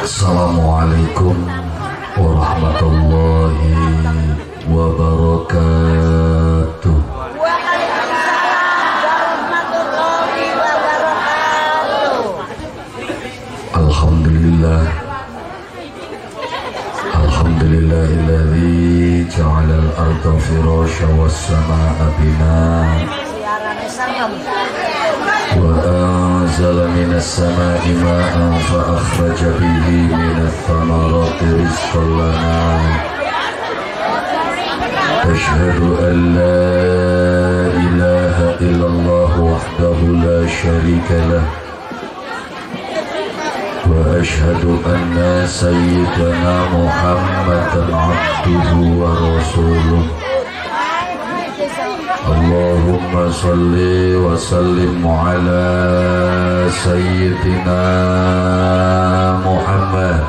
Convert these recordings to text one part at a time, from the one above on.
Assalamualaikum warahmatullahi wabarakatuh. Alhamdulillah, alhamdulillahilladzi ja'ala al-ardha firasyan was-samaa'a binaa wa anzala minas samaa'i maa'an fa akhraja bihi minats thamarati rizqan lanaa. Asyhadu an la ilaha illallah wahdahu la syarika lah wa asyhadu anna sayyidana Muhammadan abduhu wa rasuluh. Allahumma salli wa sallim ala sayyidina Muhammad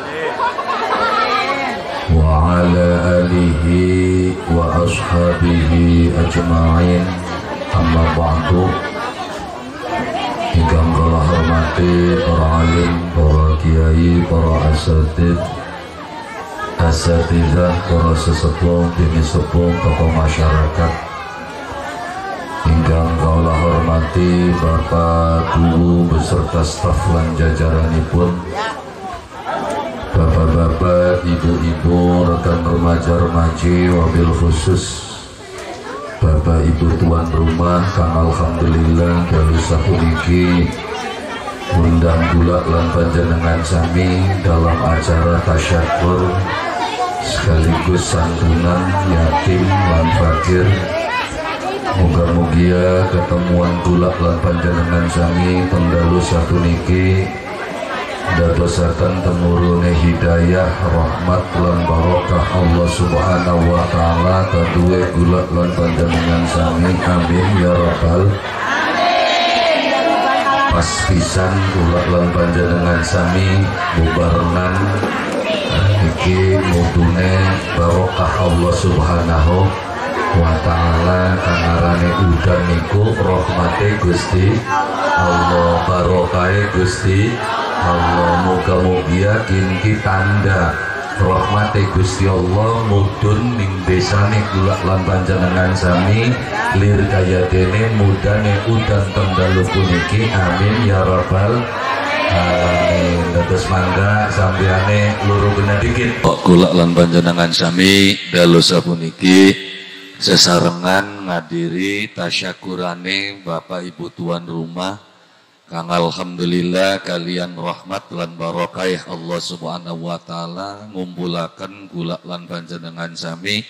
wa ala alihi wa ashabihi ajma'in. Amma ba'du. Ingkang kula hormati para alim, para kiai, para asatidzah, para sesepuh, bini sepuh, tokoh masyarakat. Ingkang kula hormati Bapak Guru beserta staf lan jajaranipun, bapak-bapak, ibu-ibu, rekan remaja-remaji, wabil khusus Bapak Ibu tuan rumah kang alhamdulillah dalu sapuniki undang kula lan panjenengan sami dalam acara tasyakur sekaligus santunan yatim lan fakir. Muga-mugia ketemuan kula lan panjenengan sami pengdalu sapuniki dadosaken temurune hidayah, rahmat lan barokah Allah Subhanahu wa taala kaduwe kula lan panjenengan sami, amin ya rabbal alamin. Pas pisan kula lan panjenengan sami bubarenan iki mudune barokah Allah Subhanahu wa taala kanarane udan niku rahmate Gusti Allah, barokahe Gusti Allah. Muga-mugia kinki tanda rahmati Gusti Allah mudun ning desane kula lan panjenengan sami lir kaya dene mudane udan tengdalu puniki, amin ya rabbal alamin. Dados mangga sampeyane loro kena dikit kula lan panjenengan sami dalu sapuniki sesarengan ngadiri tasyakurane Bapak Ibu tuan rumah kang alhamdulillah kalian rahmat lan barokah Allah Subhanahu wa taala ngumpulaken kula lan panjenengan sami.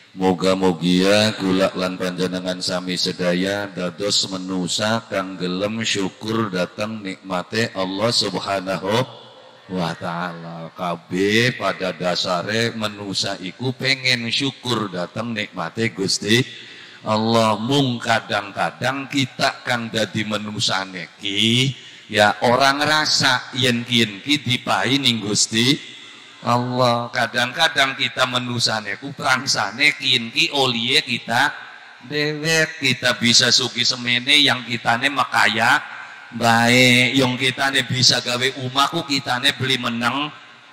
Moga-mogia kula lan panjenengan sami sedaya dados menusa kang gelem syukur dateng nikmate Allah Subhanahu wa taala. Kabeh pada dasare menusa iku pengen syukur dateng nikmate Gusti Allah. Mung kadang-kadang kita kang dadi menusane ki ya orang rasa yen ki dipahi ning Gusti Allah. Kadang-kadang kita menusane ku prangsane ki oliye kita dewek. Kita bisa sugi semene yang kitane makaya baik, yang kitane bisa gawe umaku kitane beli meneng,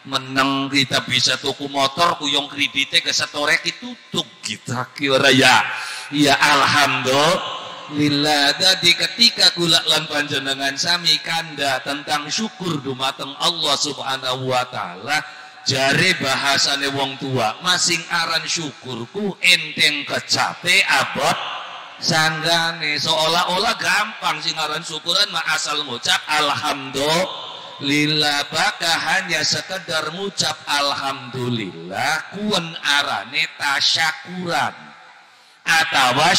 kita bisa tuku motor ku yang kredite kesetore ditutup kita kira ya. Ya alhamdulillah. Jadi ketika kula lan panjenengan sami kanda tentang syukur dumateng Allah Subhanahu wa taala, jare bahasane wong tua masing aran syukurku enteng kecape abot sanggane. Seolah-olah gampang sing aran syukuran mah asal ngucap alhamdulillah. Baka hanya sekedar ngucap alhamdulillah kuen arane tasyakuran atawa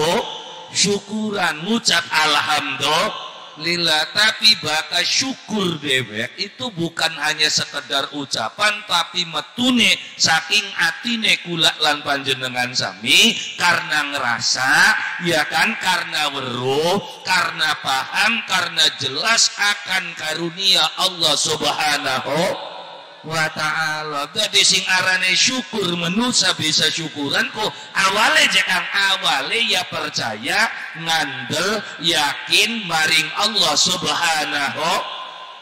syukuran. Ngucap alhamdulillah tapi baka syukur dewek itu bukan hanya sekedar ucapan tapi metune saking atine kula lan panjenengan sami karena ngerasa ya kan, karena weruh, karena paham, karena jelas akan karunia Allah Subhanahu wa ta'ala. Jadi sing arane syukur manusia bisa syukuran kok awale jekang awale ya percaya ngandel yakin maring Allah Subhanahu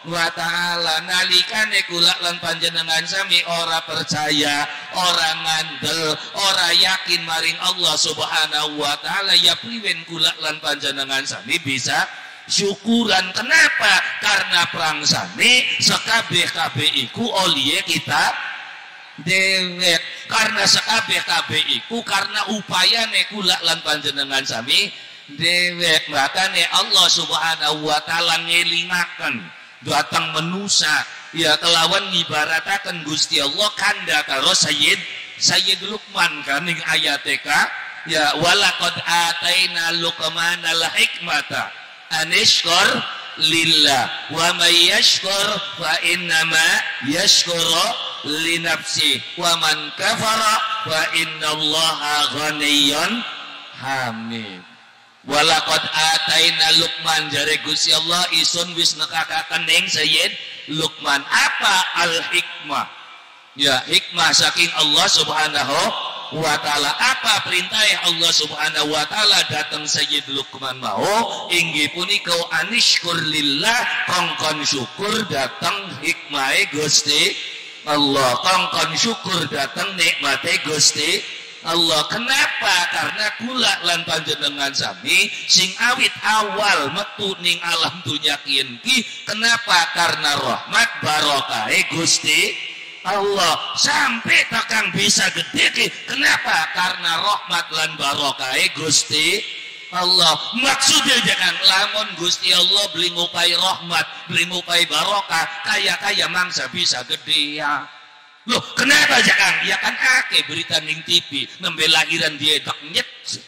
wa ta'ala nalikane kula lan panjenengan sami ora percaya, ora ngandel, ora yakin maring Allah Subhanahu wa ta'ala, ya priwen kula lan panjenengan sami bisa syukuran. Kenapa? Karena prangsane sekabeh-kabeh iku oliye kita dewek. Karena sekabeh-kabeh iku karena upayane kula lan panjenengan sami dewek. Makane Allah Subhanahu wa ta'ala ngelingaken datang menusa ya kelawan ngibarataken Gusti Allah kanda karo Sayyid Luqman kan ning ayate ka ya walaqad ataina luqmanal hikmata anishkur lillah wa may yashkur fa innama yashkuru li nafsi wa man kafara fa innallaha ghaniyyun hamid. Walaqad ataina Luqman jare Gusti Allah isun wis nekakaken ing Sayyid Luqman apa al hikmah ya hikmah saking Allah Subhanahu wa ta'ala. Apa perintah Allah Subhanahu wa ta'ala datang Sayyid Luqman mau inggih punika anishkur lillah kongkon syukur datang hikmahe Gusti Allah, kongkon syukur datang nikmate Gusti Allah. Kenapa? Karena kula lan panjenengan sami sing awit awal metu ning alam dunya ki. Kenapa? Karena rahmat barokah Gusti Allah sampai takang bisa gede ki. Kenapa? Karena rahmat lan barokah Gusti Allah. Maksudnya jangan lamun Gusti Allah beli ngupai rahmat, beli ngupai barokah, kaya mangsa bisa gede ya. Loh, kenapa jangan? Ya kan ake berita ning TV nembe lahiran dia dak nyet.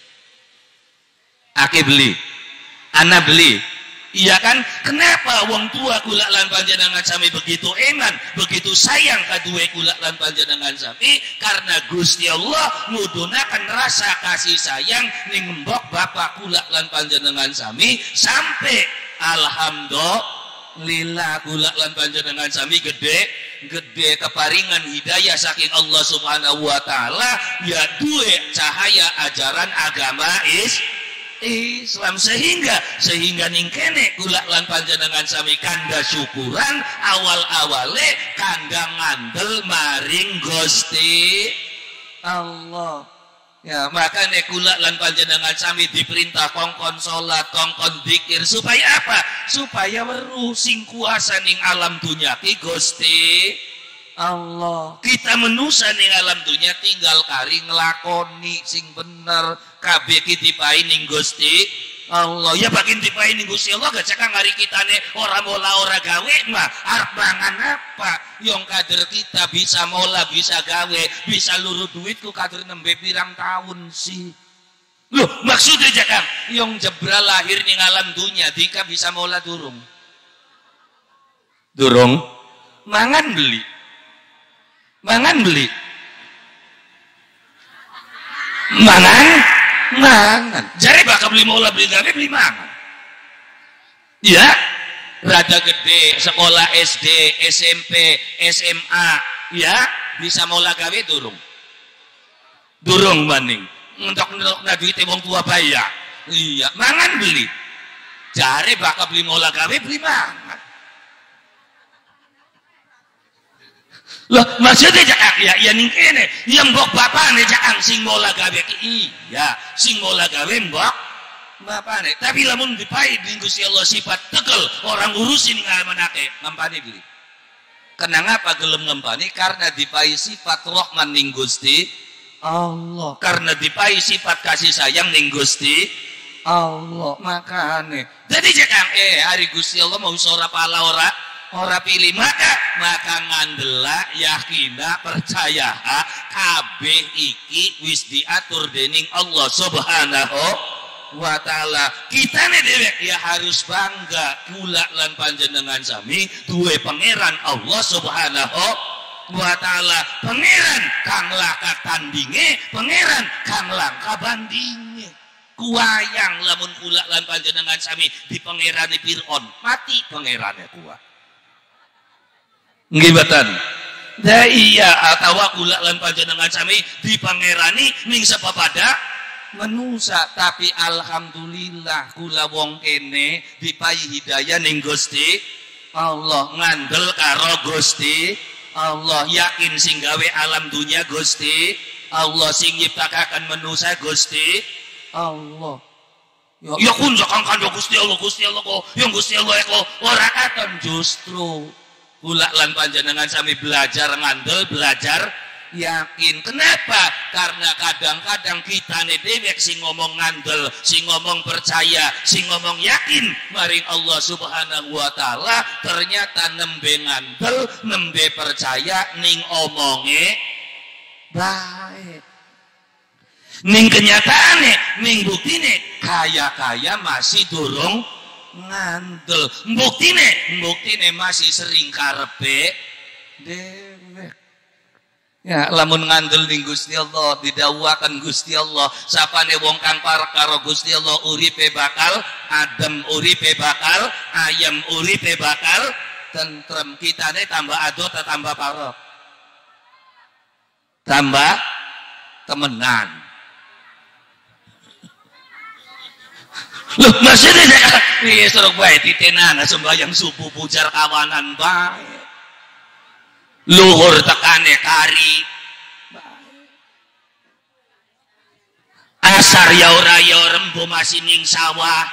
Ake beli. Ana beli. Iya kan? Kenapa wong tua kula lan panjenengan sami begitu eman, begitu sayang kadue kula lan panjenengan sami? Karena Gusti Allah ngudhunaken rasa kasih sayang ning mbok bapak kula lan panjenengan sami sampai alhamdulillah kula lan panjenengan sami gede keparingan hidayah saking Allah Subhanahu wa ta'ala ya duwe cahaya ajaran agama Islam sehingga ning kene kula lan panjenengan sami kanda syukuran awal-awale kanda ngandel maring Gusti Allah ya. Makanya kula lan panjenengan sami diperintah kongkon salat, kongkon zikir supaya apa? Supaya weruh sing kuasa ning alam dunya ki Gusti Allah. Kita menusa ning alam dunya tinggal kari nglakoni sing bener kabeh ki dipahi ning Gusti Allah. Ya bakin dipahi ning Gusti Allah gak cekang hari kitane ora mola ora gawe mah arep mangan apa? Yang kader kita bisa mola bisa gawe bisa luruh duitku kader nembe pirang tahun sih. Loh maksudnya cekang yang jebral lahir ning alam dunya dika bisa mola durung mangan beli mangan jare bakal beli mola beli gawe beli mangan ya. Rada gede sekolah SD SMP SMA ya bisa mola gawe durung maning untuk duit wong tua bayar iya mangan beli jare bakal beli mola gawe beli mangan. Loh maksudnya ya ning kene yang mbok bapane jangan sing mola gawe iya sing mola gawe mbok bapane tapi lamun dipahi ning Gusti Allah sifat tegel orang urusin ning manake ngampani beli. Kenapa gelem ngampani? Karena dipahi sifat Rahman ning Gusti Allah, karena dipahi sifat kasih sayang ning Gusti Allah. Makane jadi jangan hari Gusti Allah mau ora pala ora pilih maka ngandela yakina percaya kabeh iki wis diatur dening Allah Subhanahu wa ta'ala. Kita dewek ya harus bangga kula lan panjenengan sami duwe pangeran Allah Subhanahu wa ta'ala, pangeran kang laka tandinge, pangeran kang langka bandinge. Kuwayang lamun kula lan panjenengan sami di pangerane Fir'aun mati pangerane kuwa ngibatan da iya atawa kula lan panjenengan sami di pangerani ning sepapada manusa. Tapi alhamdulillah kula wong kene dipahi hidayah ning Gusti Allah, ngandel karo Gusti Allah, yakin sing gawe alam dunia Gusti Allah, sing nyiptakaken manusia Gusti Allah. Ya kun jakang kandha Gusti Allah kok yang Gusti Allah kok ora katon, justru kula lan panjenengan sami belajar ngandel, belajar yakin. Kenapa? Karena kadang-kadang kita dewek sing ngomong ngandel, sing ngomong percaya, sing ngomong yakin maring Allah Subhanahu wa taala, ternyata nembe ngandel, nembe percaya ning omonge baik. Ning kenyataane, ning buktine kaya-kaya masih durung ngandel. Buktine masih sering karepe dewek. Ya, lamun ngandel ning Gusti Allah, didhawuhaken Gusti Allah, sapane wong kang parek karo Gusti Allah uripe bakal adem, uripe bakal ayem, uripe bakal tentrem. Kitane tambah ado ta tambah parek? Tambah temenan. Loh, maksudnya piye suruh bae titenan sembahyang subuh pujar kawanan bae. Luhur tekane kari asar ya ora ya rembo masih ning sawah.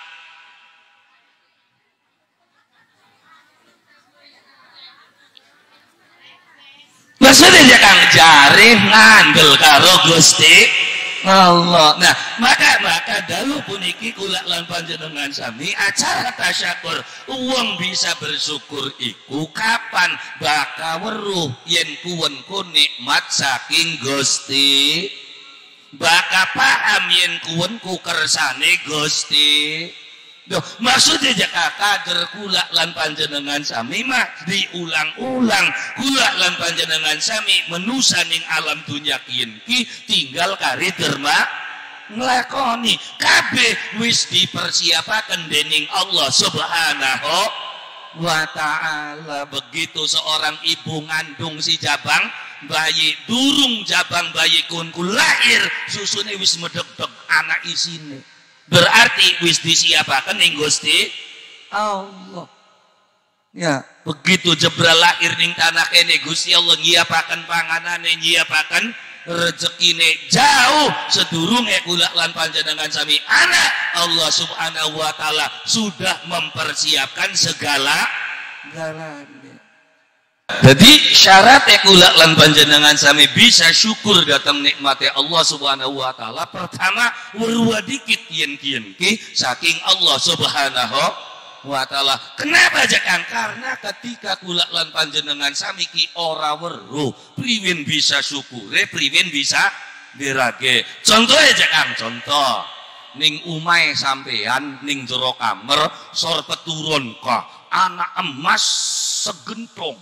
Maksudnya kang jare ngandel karo Gusti Allah. Nah, maka dalu puniki kula lan panjenengan sami acara tasyakur. Wong bisa bersyukur iku kapan? Baka weruh yen kuwenku nikmat saking Gusti. Baka paham yen kuwenku kersane Gusti. Duh, maksudnya jaka kader kula lan panjenengan sami mah diulang-ulang. Kula lan panjenengan sami menusa ning alam dunya kiyen ki tinggal kari derma nglakoni kabeh wis dipersiapaken dening Allah Subhanahu wa taala. Begitu seorang ibu ngandung si jabang bayi, durung jabang bayi kunku lahir, susune wis medeg-deg anak isine. Berarti wis disiapaken ning Gusti Allah. Ya, begitu jebral lahir ning tanah kene Gusti Allah nyiapaken panganane, nyiapaken rezekine jauh sedurunge kula lan panjenengan sami anak. Allah Subhanahu wa taala sudah mempersiapkan segala-galanya. Jadi syarat kula lan panjenengan sami bisa syukur datang nikmate Allah Subhanahu wa taala, pertama weruh dikit yen-yen ki saking Allah Subhanahu wa taala. Kenapa jakang? Karena ketika kula lan panjenengan sami ki ora weruh, priwen bisa syukure, priwen bisa dirage. Contoh jakang, contoh ning umahe sampean ning jero kamar sor peturun ka anak emas segentong.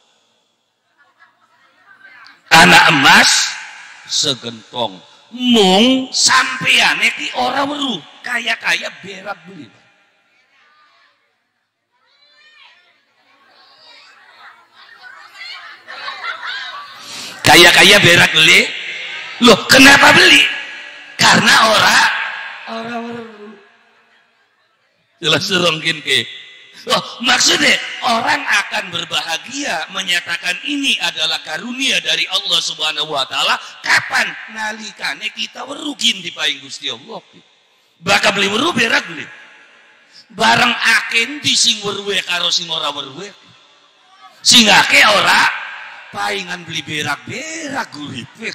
Anak emas segentong, mung sampeane ki ora weruh, kaya-kaya berak beli. Kaya-kaya berak beli. Loh, kenapa beli? Karena ora weruh. Jelas serongkin ke. Oh, maksudnya orang akan berbahagia menyatakan ini adalah karunia dari Allah Subhanahu wa taala kapan? Nalikane kita werugin di paing Gusti Allah. Bakal beli weruh berak beli. Bareng aken di sing weruhe karo sing ora weruhe. Sing ake ora paingan beli berak-berak guripik.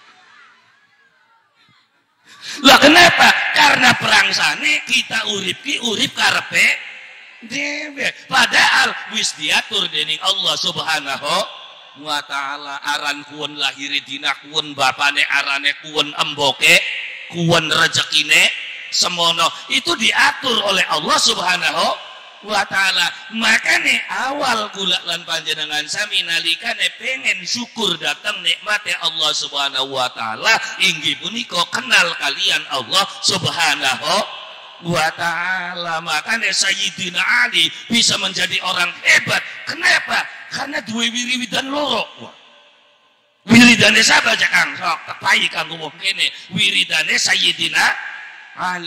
Lah kenapa? Karena perangsane kita urip karepe dewe. Padahal wis diatur dening Allah Subhanahu wa taala. Aran kuwen lahir dina kuwen bapane arane kuwen emboke kuwen rezekine semono itu diatur oleh Allah Subhanahu wa taala. Makane awal kula lan panjenengan sami nalikane pengen syukur datang nikmate Allah Subhanahu wa taala inggih punika kenal kalian Allah Subhanahu wa ta'ala. Makanya Sayyidina Ali bisa menjadi orang hebat. Kenapa? Karena dua wiridan loro. Wiridane siapa aja kang? Sok tepai kang ngomong kene. Wiridane Sayyidina Ali.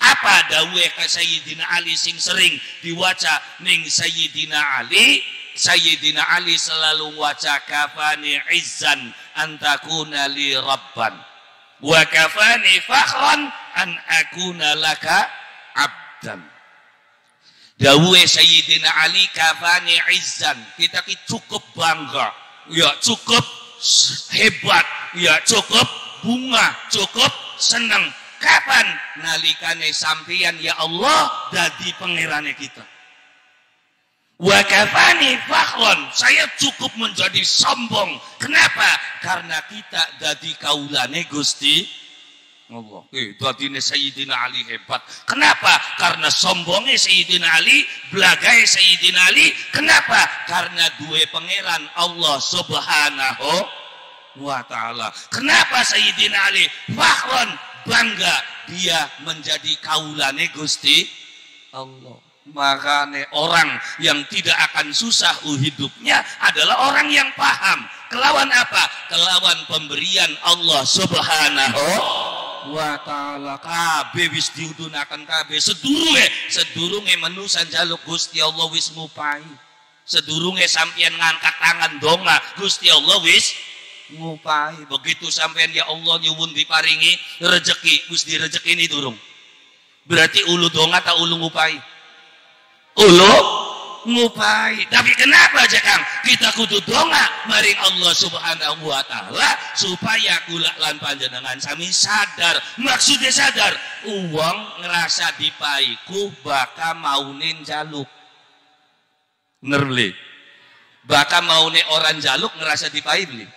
Apa dawuhe ka Sayyidina Ali sing sering diwaca ning Sayyidina Ali? Sayyidina Ali selalu waca kafani izzan antakuna li rabban wa kafani fakhran an akuna laka abdan. Dawuhe Sayyidina Ali kafani izzan, kita ki cukup bangga, ya cukup hebat, ya cukup bunga, cukup seneng. Kapan? Nalikane sampeyan ya Allah dadi pangerane kita. Wa kafani fakhron, saya cukup menjadi sombong. Kenapa? Karena kita dadi kaulane Gusti Allah. Dadine Sayyidina Ali hebat. Kenapa? Karena sombongnya Sayyidina Ali, belagae Sayyidina Ali. Kenapa? Karena dua pangeran Allah Subhanahu wa ta'ala. Kenapa Sayyidina Ali fakhron, bangga dia menjadi kaulane Gusti Allah. Makanya orang yang tidak akan susah hidupnya adalah orang yang paham. Kelawan apa? Kelawan pemberian Allah Subhanahu wa ta'ala. Kabeh wis diudunaken kabeh. Sedurunge manusa njaluk Gusti Allah wis ngupahi. Sedurunge sampeyan ngangkat tangan donga, Gusti Allah wis ngupahi. Begitu sampean ya Allah nyuwun diparingi rezeki, wis direzekini durung. Berarti ulu donga tak ulu ngupahi? Ulu ngupahi. Tapi kenapa aja Kang kita kudu donga maring Allah Subhanahu wa ta'ala supaya kula lan panjenengan sami sadar. Maksudnya sadar, uang ngerasa dipaiku baka maune njaluk. Bener beli? Baka maune orang jaluk ngerasa dipai beli?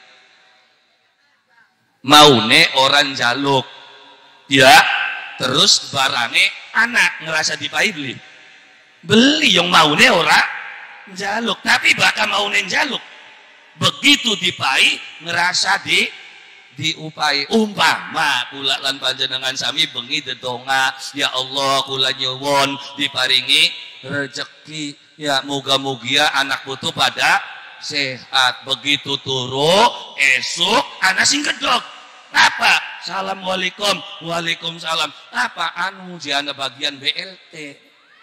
Maune orang jaluk ya, terus barane anak ngerasa dipai beli yang maune ora jaluk, tapi bakal maune jaluk. Begitu dipai ngerasa diupai. Umpama kula lan panjenengan sami bengi dedonga, ya Allah kula nyuwun diparingi rezeki, ya muga-mugia anak putu pada sehat. Begitu turu esok anak sing gedog apa? Assalamualaikum. Waalaikumsalam. Apa? Anu jana bagian BLT.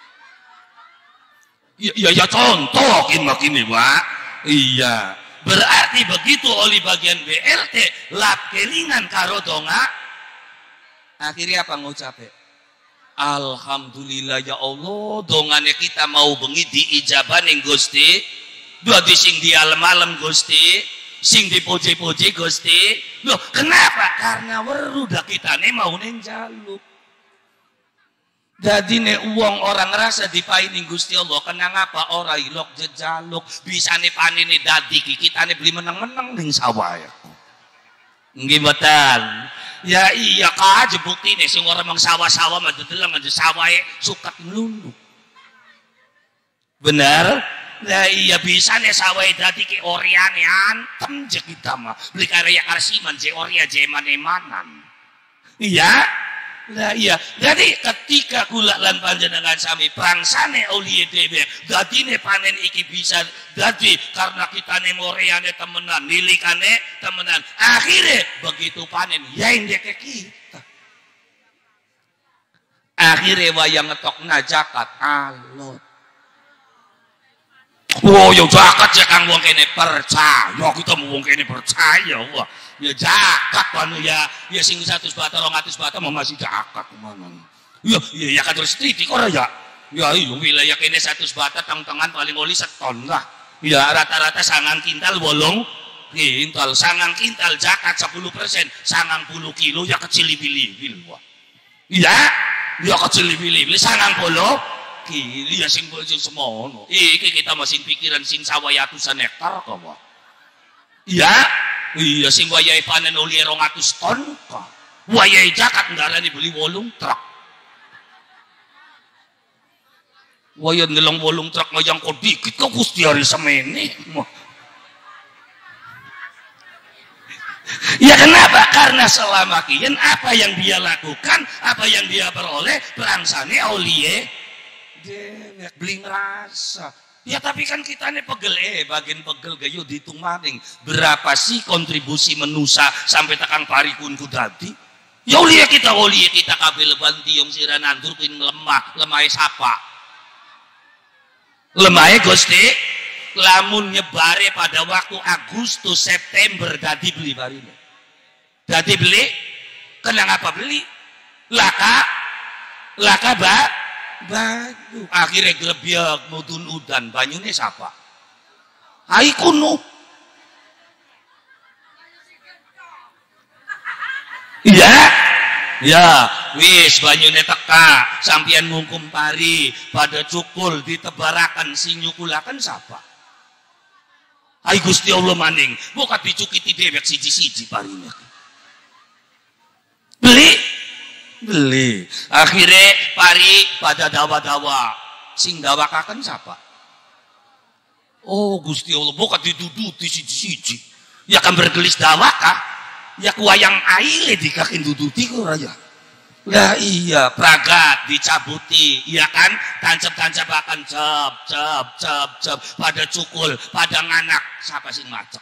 Ya contohin makini Pak. Iya. Berarti begitu oli bagian BLT lap kelingan karo donga. Akhirnya apa ngucape? Alhamdulillah ya Allah, dongane kita mau bengi diijabah ning Gusti. Dadi sing di alam-alam Gusti, sing dipuji-puji Gusti. Loh, kenapa? Karena weruh dak kitane mau ning jaluk. Dadi ne uang orang rasa dipai ning Gusti Allah, kenang apa ora ilok jejaluk, bisane panene dadi kitane beli meneng-meneng ning sawah ya. Nggih mboten. Ya iya kaje buktine sing ora mang sawah-sawah mah dedeleng aja sawahe sukat melulu. Benar? Lah iya bisane sawahe dadi ki oriane antem je kita mah. Beli karya arsiman je oria je manemanan. Iya? Lah iya, jadi ketika kula lan panjenengan sami bangsane auliya dhewe, dadine panen iki bisa dadi karena kita ngoreane temenan, nilikane temenan. Akhirnya begitu panen ya ndeke kita. Akhirnya wayang ngetokna zakat alot. Oh, yo zakat ya Kang wong kene percaya, kita mau wong kene percaya. Wah. Ya zakat anu ya sing 100 bata 200 bata mau masih zakat mana ya kan terus titik ora ya iya wilayah kene 100 bata tang-tangan paling oli seton lah ya rata-rata 9 kintal 8 kintal 9 kintal zakat 10% 90 kilo ya kecil libil iya ya kecil libil 90 kilo ya sing semono iki kita masih pikiran sing sawah atusan hektar kok iya iya sing wayahe panen oli 200 ton kok. Wayahe zakat ndarani beli 8 truk. Wayahe ndelong 8 truk ngoyang kok dikit kok Gusti hari semene. Ya kenapa? Karena selama kian apa yang dia lakukan, apa yang dia peroleh berangsane auliye dewek beli ngerasa. Ya tapi kan kita nih pegel bagian pegel gayo dihitung maning berapa sih kontribusi menusa sampai tekan parikun ku dadi Ya uliya kita kabeh leban tiung sira nandur kuwi lemahe sapa? Lemahe Gusti lamun nyebare pada waktu Agustus September dadi beli barine. Dadi beli kenapa beli? Laka banyu. Akhirnya glebyek mudun udan banyune sapa? Ai kuno. Iya. Ya, wis banyune teka, sampeyan ngungkum pari pada cukul ditebarakan sing nyukulaken sapa? Ai Gusti Allah maning, buka dicukiti dewek siji-siji parine. Beli. Akhirnya pari pada dawa-dawa sing dawakaken sapa? Oh Gusti Allah, buka diduduti siji-siji. Ya kan bergelis dawakah? Ya kuayang aile dikakin duduti kok raya. Lah iya, pragat dicabuti, iya kan? Tancap-tancap akan cep pada cukul, pada nganak siapa sing macek.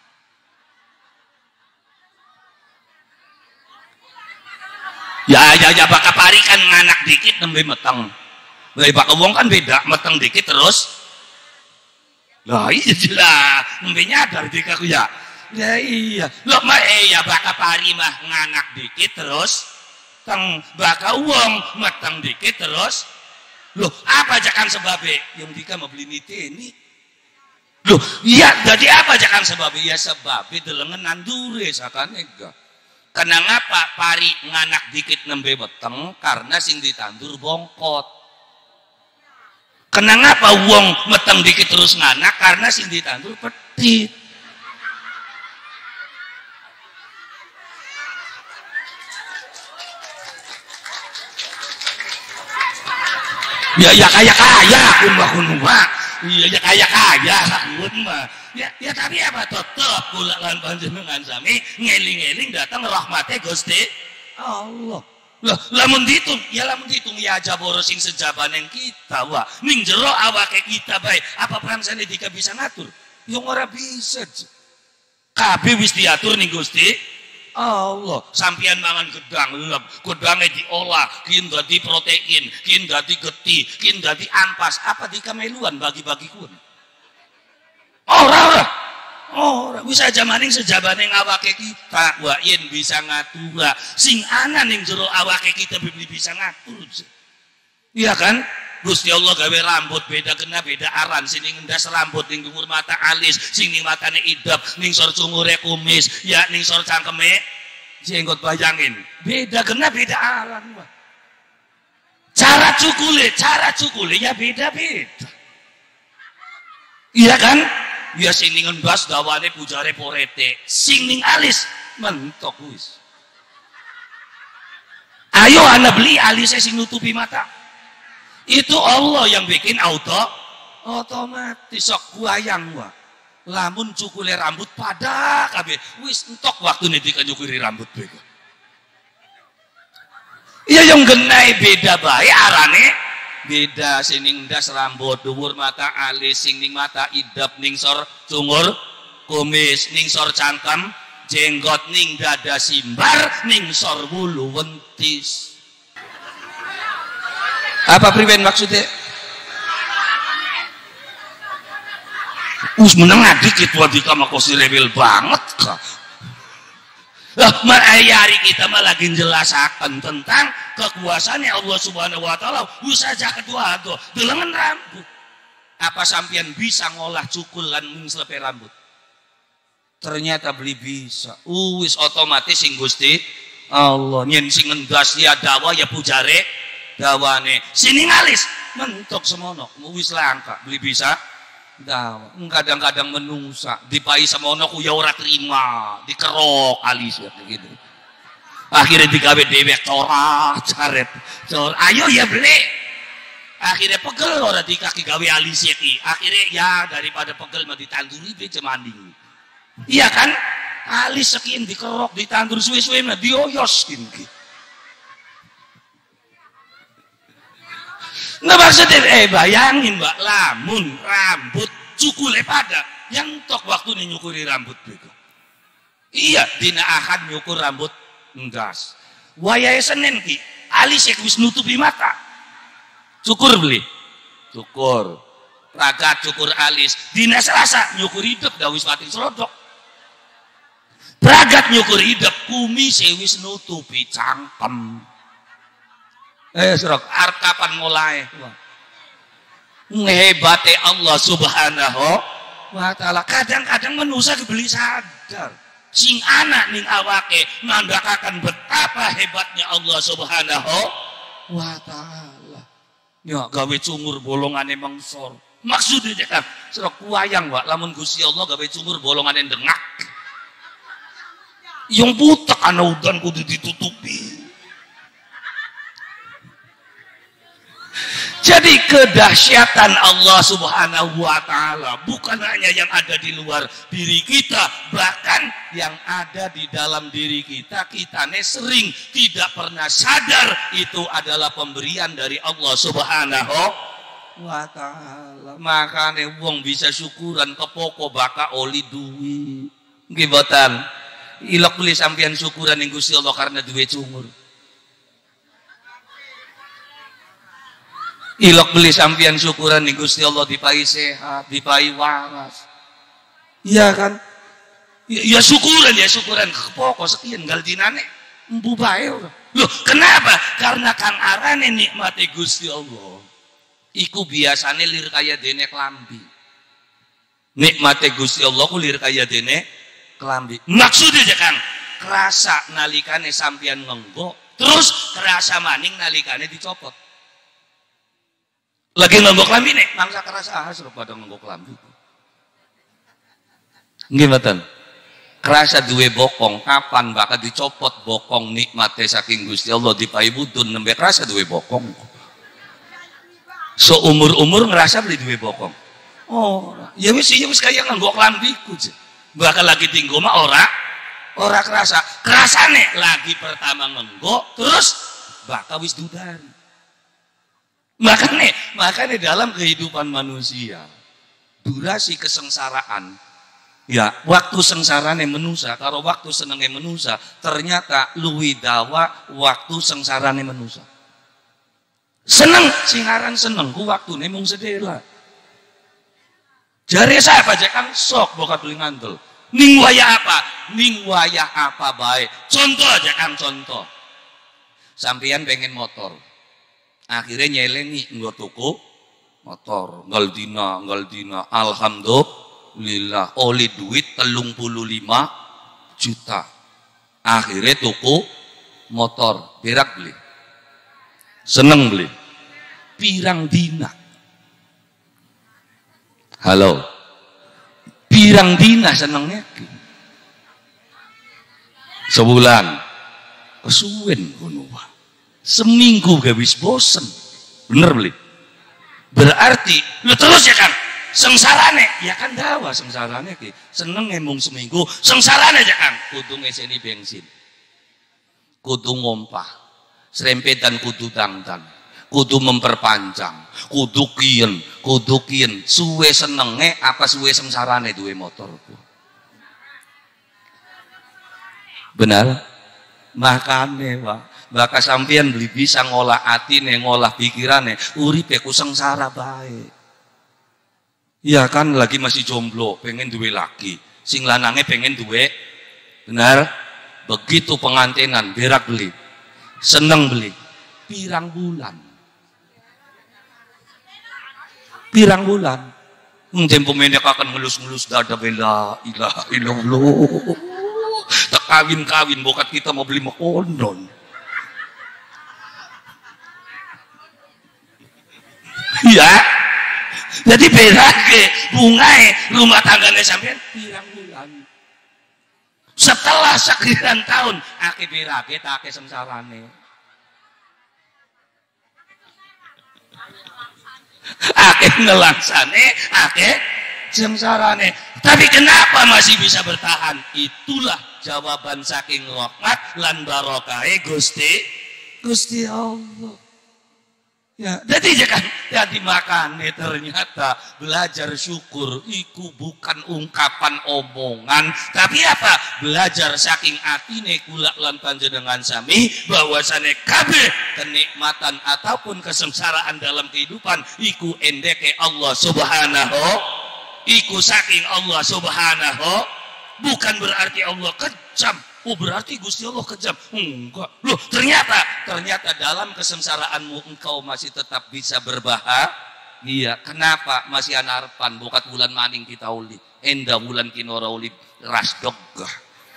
Ya baka pari kan nganak dikit nembe meteng. Lah baka wong kan beda, meteng dikit terus. Lah iya jelas, nembe nyadar dikaku ya. Ya iya, loh mah ya baka pari mah nganak dikit terus teng baka uang meteng dikit terus. Loh apa jakan sebabnya? Yang dika mau beli niteni. Loh iya jadi apa jakan sebabnya? Ya sebabnya delengen nandure sakane enggak. Karena ngapa pari nganak dikit nembe meteng karena sing ditandur bongkot. Karena ngapa uang meteng dikit terus nganak karena sing ditandur petit. Ya kaya kun mah. Iya ya kaya kun mah. Ya tapi apa tetep kula lan panjenengan sami ngeling-eling datang rahmate Gusti Allah. Lah lamun ditung ya jaboro sing sejabaning kita wa ning jero awake kita bae apa prangsane dika bisa ngatur? Yang ora bisa. Kabeh wis diatur ning Gusti Allah. Sampeyan mangan gedang lep, gedangnya diolah, kin dadi protein, kin dadi getih, kin dadi ampas. Apa dikameluan bagi-bagi kun? Ora. Wis aja maning sejabaning awake kita, wa yen bisa ngatur. Sing ana ning jero awake kita bisa ngatur. Iya kan? Gusti Allah gawe rambut beda kena beda aran, sing ngendas rambut ning dhuwur mata alis, sing ning matane idep, ning sor cungure kumis, ya ning sor cangkeme jenggot bayangin. Beda kena beda aran, Pak. Cara cukule ya beda-beda. Iya kan? Ya sing ning ngendas dawane pujare porete, sing ning alis mentok wis. Ayo ana beli alisnya sing nutupi mata. Itu Allah yang bikin otomatis sok guayang wa. Lamun cukule rambut pada kabeh wis entok waktune dikanyukuri rambut bego. Iya yang genai beda bae arane beda sing ndas rambut dhuwur mata alis sing ning mata idep ning sor cungur kumis ning sor cangkem jenggot ning dada simbar ning sor wulu wentis. Apa priwen maksudnya? Meneng dikit wadika makosi rebel banget kak. Lah ayari kita mah lagi jelasakan tentang kekuasaannya Allah Subhanahu wa taala. Wis aja kedua do, delengen rambut. Apa sampean bisa ngolah cukul lan slepe rambut? Ternyata beli bisa. Wis otomatis sing Gusti Allah nyen sing ngendas ya dawa ya pujare dawane sini ngalis mentok semono wis langka beli bisa dawa kadang-kadang menungsa dipai semono ku ya ora terima dikerok alis gitu akhirnya digawe dewek corak caret ayo ya beli akhirnya pegel ora di kaki gawe alis iki akhirnya ya daripada pegel mah ditanduri be cemanding iya kan alis sekian dikerok ditandur suwe-suwe mah dioyoskin gitu. Nah maksudnya bayangin mbak lamun rambut cukule pada yang tok waktu nyukuri rambut bego. Iya dina ahad nyukur rambut ngas Wayahe Senin ki alis wis nutupi mata. Cukur beli. Cukur. Ragat cukur alis. Dina Selasa nyukur hidup dah wis pati selodok. Ragat nyukur hidup kumis wis nutupi cangkem. Serok arep kapan mulai? Ngehebate Allah Subhanahu wa taala. Kadang-kadang manusia kebeli sadar. Sing anak ning awake nandakaken betapa hebatnya Allah Subhanahu wa taala. Ya gawe cungur bolongane mengsor. Maksudnya kan serok wayang Pak, lamun Gusti Allah gawe cungur bolongane dengak. Yang butek ana udan kudu ditutupi. Jadi kedahsyatan Allah Subhanahu wa taala bukan hanya yang ada di luar diri kita, bahkan yang ada di dalam diri kita, kitane sering tidak pernah sadar itu adalah pemberian dari Allah Subhanahu wa taala. Makane wong bisa syukuran kepoko baka oli duwi. Nggih boten. Ilok beli sampeyan syukuran ning Gusti Allah karena duwe cungur. Ilok beli sampian syukuran nih Gusti Allah dipai sehat, dipai waras. Iya kan? Ya syukuran pokok sekian gal dinane empu bae. Loh, kenapa? Karena kang arane nikmati Gusti Allah. Iku biasane lir kaya dene klambi. Nikmati Gusti Allah ku lir kaya dene klambi. Maksudnya Kang, kerasa nalikane sampian ngenggo, terus kerasa maning nalikane dicopot. Lagi nganggo klambi nek mangsa kerasa asro pada nganggo klambi. Nggih mboten. Kerasa duwe bokong, kapan bakal dicopot bokong nikmate saking Gusti Allah dipai budun nembe kerasa duwe bokong. So umur-umur ngerasa beli duwe bokong. Oh, ya wis kaya nganggo klambiku. Bakal lagi tinggo mah ora kerasa. Kerasane lagi pertama nganggo terus bakal wis dudari. Makanya dalam kehidupan manusia durasi kesengsaraan ya waktu sengsarane menusa karo waktu senenge menusa ternyata luwih dawa waktu sengsarane menusa. Seneng sing aran seneng ku waktune mung sedela. Jare siapa aja kan sok bokat beli ngantul. Ning wayah apa bae. Contoh aja kan contoh. Sampeyan pengen motor. Akhirnya nyelengi nggo tuku motor nggal dina alhamdulillah oli duit 35 juta akhirnya tuku motor berak beli seneng beli pirang dina halo pirang dina senengnya sebulan kesuwen ngono wae. Seminggu gak wis bosen. Bener beli. Berarti lu terus ya kan sengsarane ya kan dawa sengsarane ki. Seneng emung seminggu, sengsarane ya kan kudu ngeseni bensin. Kudu ngompah. Serempetan kudu tangtan. Kudu memperpanjang, kudu kien. Suwe senenge apa suwe sengsarane duwe motorku. Benar? Makane, Pak. Baka sampeyan beli bisa ngolah atine, ngolah pikirane, uripe ku sengsara bae. Iya kan lagi masih jomblo, pengen duwe laki. Sing lanange pengen duwe. Benar? Begitu pengantenan berak beli. Seneng beli. Pirang bulan. Tempo mendek akan ngelus-ngelus dada bela ilaha illallah. Tak kawin bokat kita mau beli makondon. Ya, jadi berake bungai rumah tangganya sampean pirang bulan. Setelah sekian tahun, ake berake tak ake sengsarane. Ake ngelaksane, ake sengsarane. Tapi kenapa masih bisa bertahan? Itulah jawaban saking rahmat lan barokahe Gusti Allah. Ya, jadi kan jadi makane ternyata belajar syukur iku bukan ungkapan omongan, tapi apa? Belajar saking atine kula lan panjenengan sami bahwasane kabeh kenikmatan ataupun kesengsaraan dalam kehidupan iku endeke Allah Subhanahu, iku saking Allah Subhanahu. Bukan berarti Allah kejam. Oh berarti Gusti Allah kejam. Enggak. Loh ternyata dalam kesengsaraanmu engkau masih tetap bisa berbahagia. Kenapa? Masih anarpan bukat bulan maning kita uli. Enda bulan kinora uli rasdogah.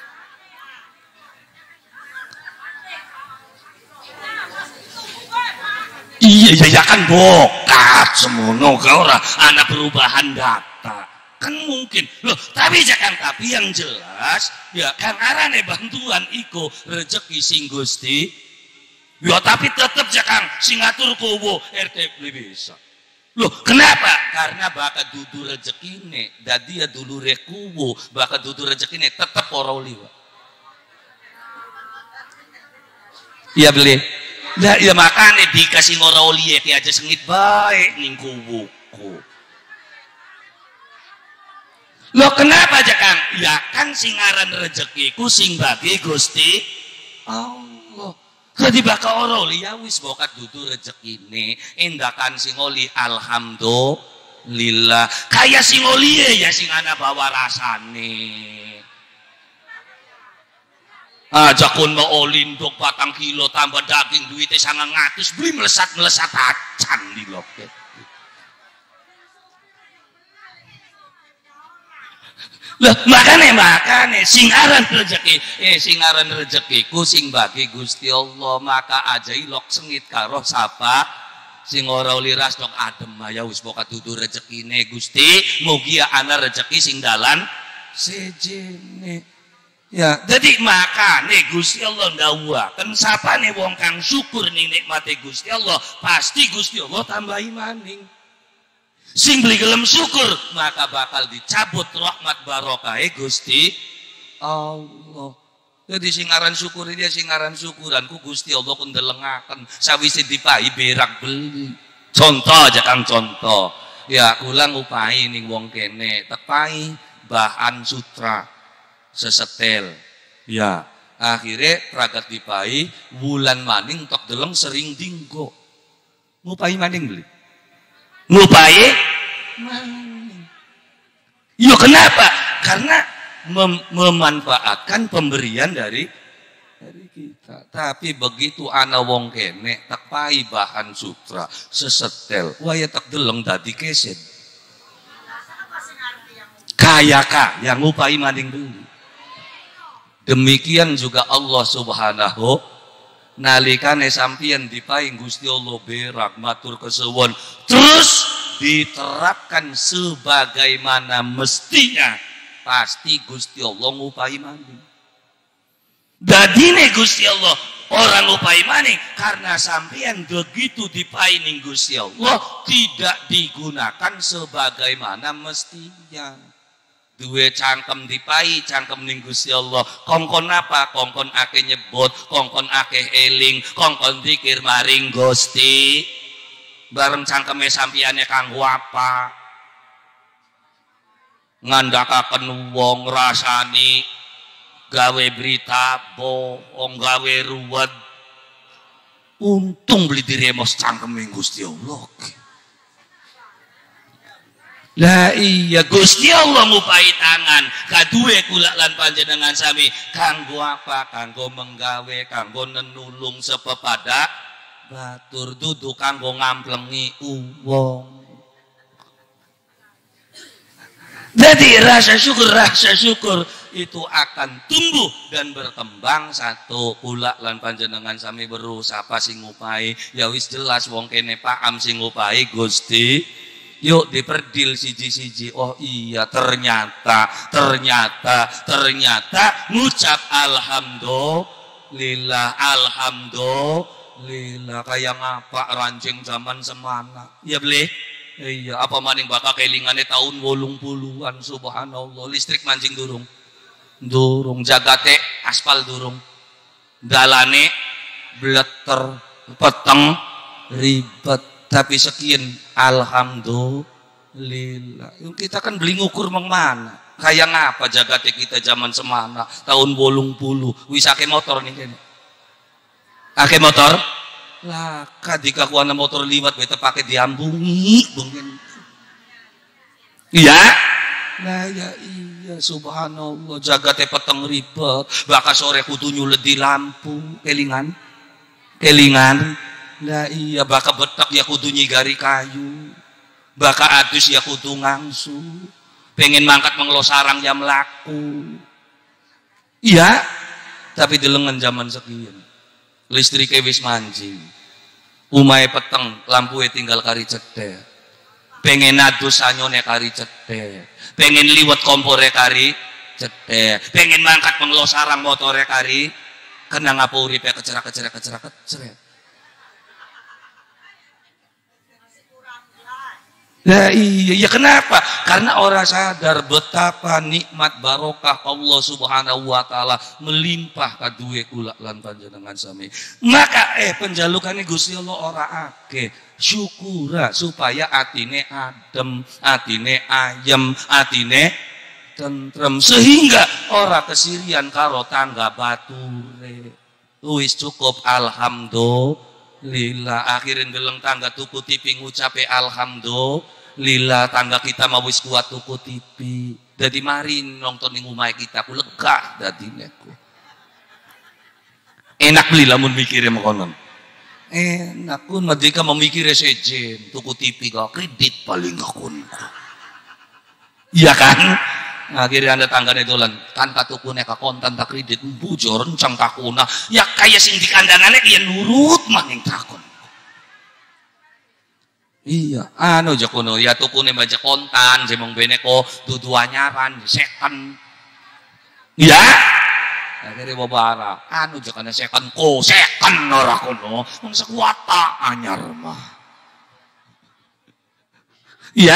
Iya kan bokat semono kau ora anak perubahan data. Kan mungkin loh, tapi yang jelas ya kan arane bantuan iko rezeki sing Gusti ya, tapi tetep jakang sing ngatur kowo RT bisa loh. Kenapa? Karena bakat dudu rezekine dadi ya dulu rekuwo bakat dudu rezekine tetep ora liwa iya beli nah, ya makanya dikasih ora liye aja sengit baik ning kuwoku. Loh kenapa aja Kang? Ya kan singaran rezekiku sing bagi Gusti Allah. Jadi bakal oroli ya wis bokat dudu rezekine endakan sing oli alhamdulillah. Kayak sing oli ya sing ana bawa rasane. Aja kon mau oli ndok 4 kilo tambah daging duite 900 beli melesat-melesat acan di loket. Loh, makane singaran rezekiku sing bagi Gusti Allah, maka aja ilok sengit karo sapa sing ora uli rasdok adem ya wis pokoke dudu rezekine Gusti mugi ana rezeki sing dalan sejene. Ya, jadi makane Gusti Allah ndawuhaken sapane wong kang syukur ning nikmate Gusti Allah, pasti Gusti Allah tambahi maning. Sing beli gelem syukur maka bakal dicabut rahmat barokah Gusti Allah. Jadi singaran syukur dia singaran syukuran ku Gusti Allah ku ndelengaken sawise dipahi berak beli. Contoh aja Kang contoh. Ya kula ngupahi ning wong kene tepahi bahan sutra sesetel. Ya akhirnya pragat dipahi wulan maning tok deleng sering dinggo. Ngupahi maning beli. Ngupahi maning. Yo kenapa? Karena memanfaatkan pemberian dari kita. Tapi begitu ana wong kene tepai bahan sutra sesetel, waya tak deleng dadi keset. Kaya yang ngupahi maning dulu. Demikian juga Allah Subhanahu nalikane sampeyan dipaing Gusti Allah berak matur kesuwun terus diterapkan sebagaimana mestinya pasti Gusti Allah ngupahi maning. Dadine Gusti Allah orang ngupahi maning karena sampeyan begitu dipahi ning Gusti Allah tidak digunakan sebagaimana mestinya. Duwe cangkem dipahi, cangkem ning Gusti Allah. Kongkon apa? Kongkon akeh nyebut, kongkon akeh eling, kongkon zikir maring Gusti. Bareng cangkeme sampiyane kanggo apa? Ngandhakaken wong rasani gawe berita bohong, gawe ruwet. Untung beli diremos cangkeme Gusti Allah. Lah iya Gusti Allah ngupahi tangan kaduwe kula lan panjenengan sami kanggo apa? Kanggo menggawe, kanggo nenulung sepepada batur dudu kanggo ngamplengi wong. Jadi rasa syukur itu akan tumbuh dan berkembang. Satu kula lan panjenengan sami berusaha sing ngupahi ya wis jelas wong kene paham sing ngupahi Gusti. Yuk diperdil siji-siji. Oh iya ternyata ngucap alhamdulillah kayak ngapa rancing zaman semana. Iya beli? Iya apa maning bakal kelingane tahun 80-an subhanallah. Listrik mancing durung jagate aspal durung dalane bleter peteng ribet. Tapi sekian alhamdulillah. Kita kan beli ngukur mana? Kayak ngapa jagatnya kita zaman semana tahun 80 wis ake motor nih kene. Ake motor? Lah kadika kuana motor liwat beta pakai diambungi bungen. Iya? Nah ya iya subhanallah jagatnya peteng ribet baka sore kudu nyulet di lampu kelingan lah iya baka betak ya kudu nyigari kayu baka adus ya kudu ngangsu pengen mangkat mengelo sarang ya melaku iya tapi di lengan zaman sekian listriknya wis mancing umai peteng lampunya tinggal kari cedek pengen adus anyone kari cedek pengen liwat kompore kari cedek pengen mangkat mengelo sarang motore kari kena ngapa uripe kecerak nah iya kenapa? Karena orang sadar betapa nikmat barokah Allah subhanahu wa ta'ala melimpah kadue kula lan panjenengan sami maka penjalukannya Gusti Allah ora akeh syukura supaya atine adem atine ayem atine tentrem sehingga ora kesirian karo tangga bature wis cukup alhamdulillah akhirin geleng tangga tuku tipi ngucape alhamdulillah tangga kita mau wis kuat tuku tipi dadi mari nonton ning omahe kita ku lega dadine ku enak beli lamun mikire mengkonon enak kun madika memikire sejen tuku tipi kok kredit paling akun iya kan akhirnya anda tanggane dolan kan katukune ka kontan tak kredit bujur rencang takuna ya kaya sing dikandangane kieu nurut maning takon iya anu aja kuno ya tukune baca kontan jemong beneko dudu anyaran second iya akhirnya babara anu aja kana second ora kuno mung sekuata anyar mah iya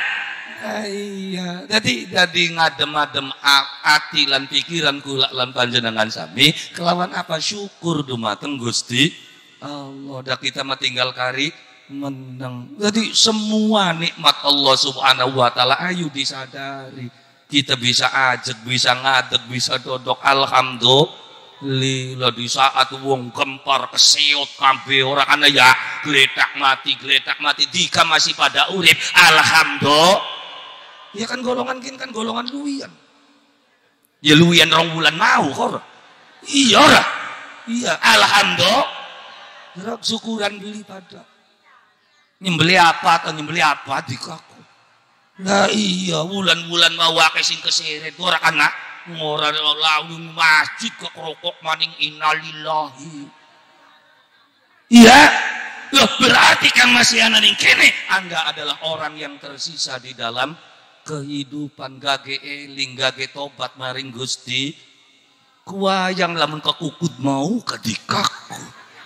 iya jadi ngadem-adem ati lan pikiran kula lan panjenengan sami kelawan apa syukur dumateng Gusti Allah dah kita mah tinggal kari menang jadi semua nikmat Allah subhanahu wa ta'ala ayo disadari kita bisa ajek bisa ngadeg bisa dodok alhamdulillah di saat wong gempar keseot kabeh ora kana ya gletak mati dika masih pada urip alhamdulillah ya kan golongan kin kan golongan luwian ya luwian rong bulan mau kor iya ora iya alhamdulillah syukuran beli pada nyembeli apa dikaku lah iya bulan-bulan mau akeh sing keseret ora kana ora lalu masjid kok rokok maning innalillahi iya loh berarti kan masih ana ning kene Anda adalah orang yang tersisa di dalam kehidupan gage eling gage tobat maring Gusti kuayang lamun kekukut mau kadikaku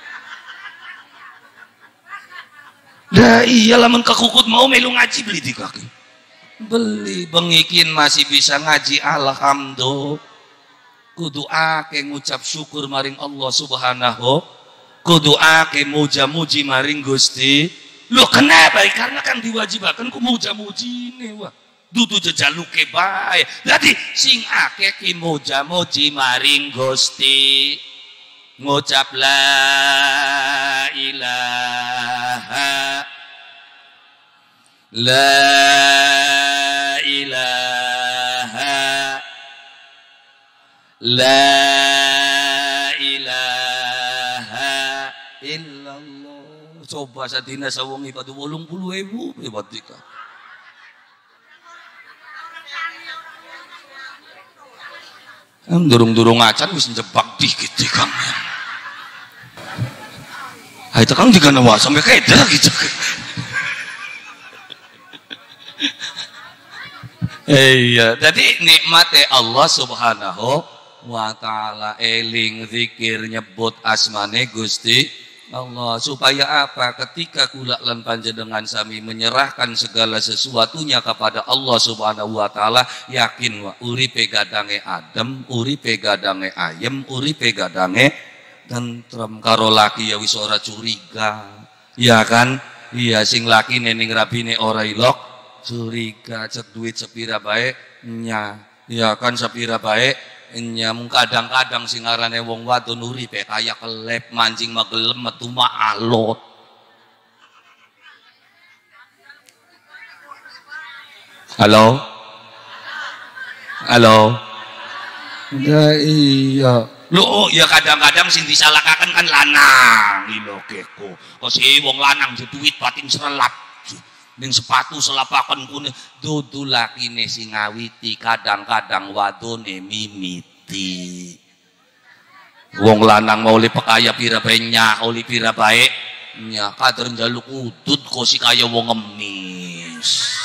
dah iya lamun kekukut mau melu ngaji beli di kaki beli bengikin masih bisa ngaji alhamdulillah kudu ake ngucap syukur maring Allah subhanahu kudu ake muja-muji maring Gusti loh kenapa karena kan diwajibakan ku muja-muji ini wah dudu jejaluke bae dadi sing akeh ki muja-muji maring Gusti ngucap la ilaha illallah coba sadina sawengi padu 80.000 hebat dika durung-durung acan wis njebak dikit Kang. Hai Kang juga nawa sampai kaeda gitu. Iya, jadi nikmate Allah Subhanahu wa taala eling zikir nyebut asmane Gusti Allah supaya apa ketika kula lan panjenengan sami menyerahkan segala sesuatunya kepada Allah Subhanahu wa taala yakin wa uripe gadange adem uripe gadange ayem uripe gadange tentrem karo laki ya wis ora curiga ya kan Iya sing laki ning rabine ora ilok curiga cek duit sepira bae nya. Ya kan sepira bae nya mung kadang-kadang sing arane wong wadon uripe kaya kelep mancing magelem metu alot. Halo? Halo? Ya iya. Loh, ya kadang-kadang sing disalahkan kan lanang lho keko. Kok si wong lanang di duit pating serelap. Ning sepatu selapaken kune dudu lakine sing ngawiti, kadang-kadang wadone mimiti. Wong lanang mau le pekaya pira bae nya, oli pira bae nya kader njaluk udut kok si kaya wong ngemis.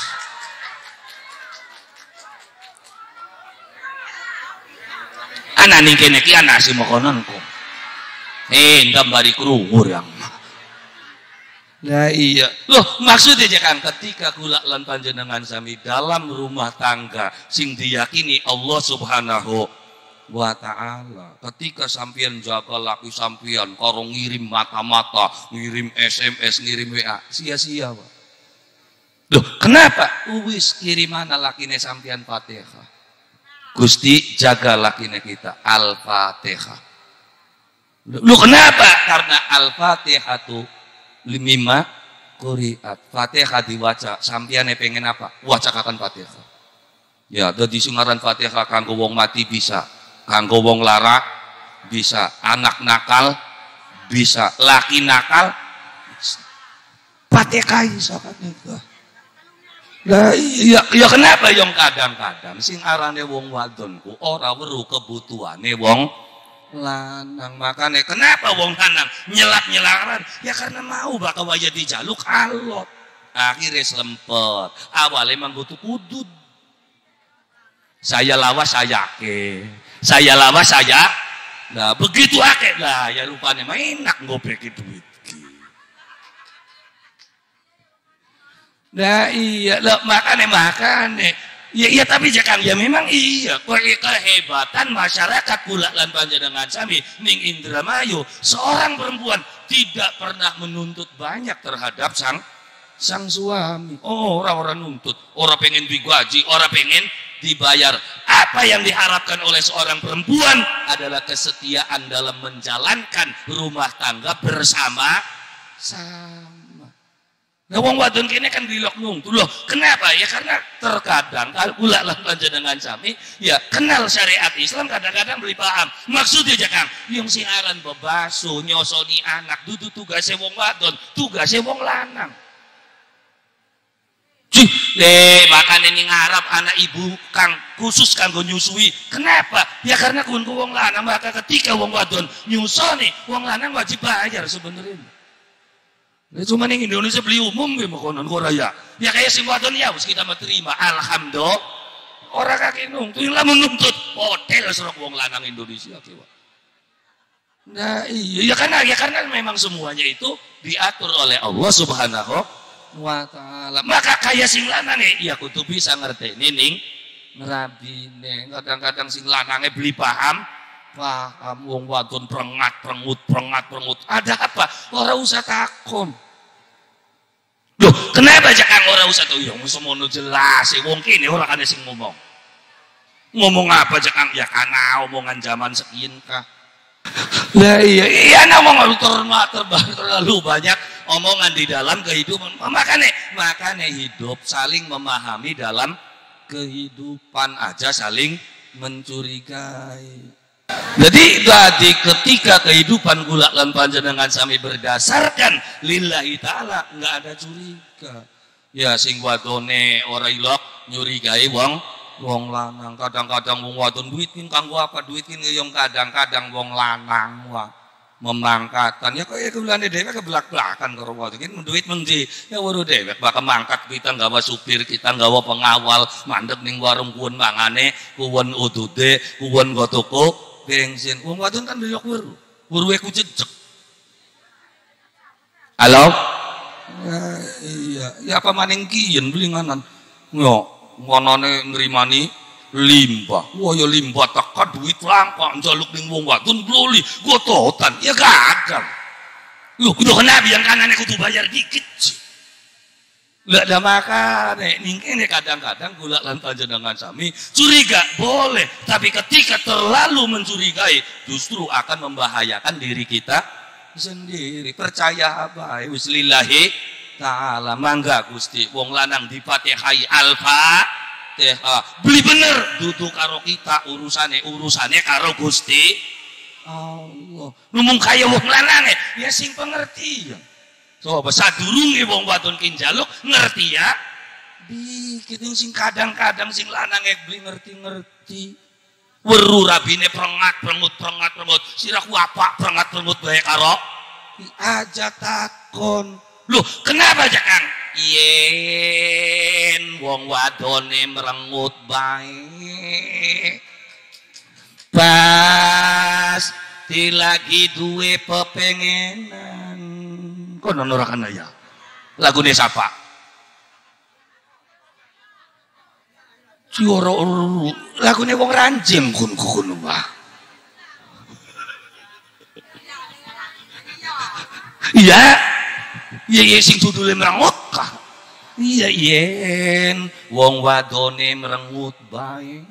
Anak ning kene ki anak si mokonanku. Ndambari krungu yang. Lah iya. Loh, maksudnya jangan ketika kula lan panjenengan sami dalam rumah tangga sing diyakini Allah Subhanahu wa taala. Ketika sampean jaga laki sampean karo ngirim mata-mata, ngirim SMS, ngirim WA, sia-sia, Pak. Loh, kenapa? Wis kirimana lakine sampean Fatihah. Gusti jaga lakine kita Al-Fatihah. Lu kenapa? Karena Al-Fatihah tuh limima quri'at. Fatihah diwaca, sampeyan pengen apa? Wacakan Fatihah. Ya, dadi sungaran Fatihah kanggo wong mati bisa, kanggo wong lara bisa, anak nakal bisa, laki nakal Fatihah bisa kan itu. Lah iya, ya kenapa yang kadang-kadang sing arane wong wadonku ora weruh kebutuhane wong lanang. Makanya kenapa wong lanang nyelak-nyelaran? Ya karena mau bakal waya dijaluk alot. Akhirnya selempet. Awalnya emang butuh kudud. Saya lawas saya ke. Saya lawas saya. Nah begitu akeh lah ya rupanya enak ngopek duit. Nah iya, loh, makanya ya tapi jangan ya memang iya kehebatan masyarakat kula lan panjenengan sami ning Indramayu, seorang perempuan tidak pernah menuntut banyak terhadap sang suami. Oh, orang nuntut, orang pengen digaji, orang pengen dibayar. Apa yang diharapkan oleh seorang perempuan adalah kesetiaan dalam menjalankan rumah tangga bersama sama. Nah, wong wadon kene kan bilok nungtu loh. Kenapa? Ya karena terkadang kalau kula lan panjenengan sami ya kenal syariat Islam kadang-kadang beli paham. Maksudnya jangan yang sing aran bebaso nyosoni anak dudu tugasnya wong wadon, tugasnya wong lanang. Makanya ini ngarap anak ibu kang khusus kanggo nyusui. Kenapa? Ya karena kun wong lanang, maka ketika wong wadon nyusoni, wong lanang wajib bayar sebenarnya. Nah, cuma yang Indonesia beli umum ya makonan Korea. Ya kayak sing wadon ya harus kita menerima. Alhamdulillah. Orang kaki nuntut, lah menuntut hotel serok wong lanang Indonesia kiwa. Nah iya ya karena memang semuanya itu diatur oleh Allah Subhanahu wa taala. Maka kayak sing lanang ya kudu bisa ngerti ning ngerabine. Kadang-kadang sing lanange beli paham wong wadon prengut. Ada apa? Ora usah takon. Loh, kenapa jangan ora usah tahu? Ya semono jelas, wong kene ora kane sing ngomong. Ngomong apa jangan ya karena omongan zaman sekian kah? Lah iya ngomong terlalu banyak omongan di dalam kehidupan. Makanya hidup saling memahami dalam kehidupan aja saling mencurigai. Jadi ketika kehidupan kula lan panjenengan sami berdasarkan lillahi taala enggak ada curiga. Ya sing wadone ora ilok nyurigai wong lanang. Kadang-kadang wong wadon duitin kanggo apa? Duitin yang kadang-kadang wong lanang wah memangkatan ya kaya kulane dhewe keblak-blakan karo wadon iki duit mengdi ya weruh dhewe bakal mangkat kita nggawa supir kita nggawa pengawal mandeg ning warung kuwen mangane kuwen udude kuwen go toko bensin. Wong wadon kan belok weruhe ku jejeg. Halo? Iya, ya apa maning kiyen blinganan. Yo, ngonone ngrimani limbah. Wah ya limbah teka duit langka njaluk ning wong wadon bloli gototan. Ya gagal. Loh, kudu kenapa yang kanane kudu bayar dikit. Nggak ada makan, ini kadang-kadang kula lan panjenengan sami curiga boleh, tapi ketika terlalu mencurigai justru akan membahayakan diri kita sendiri. Percaya apa? Bismillahi ta'ala, mangga Gusti, wong lanang dipatihai Al-Fatihah, beli bener duduk karo kita, urusane karo Gusti Allah. Ngomong kaya wong lanang ya sing pengertian. Coba sadurunge wong wadon ki njaluk ngerti ya. Dikit sing kadang-kadang sing lanang beli ngerti-ngerti. Weru rabine prengat sirah wapak prengat bae karo aja takon. Loh, kenapa aja Kang? Yen wong wadone merengut bae. Pas lagi duwe pepengenan. Kono norakan ya lagune sapa cioro lagune wong ranjing kun wah iya sing judule merengut kah iya yen wong wadone merengut bae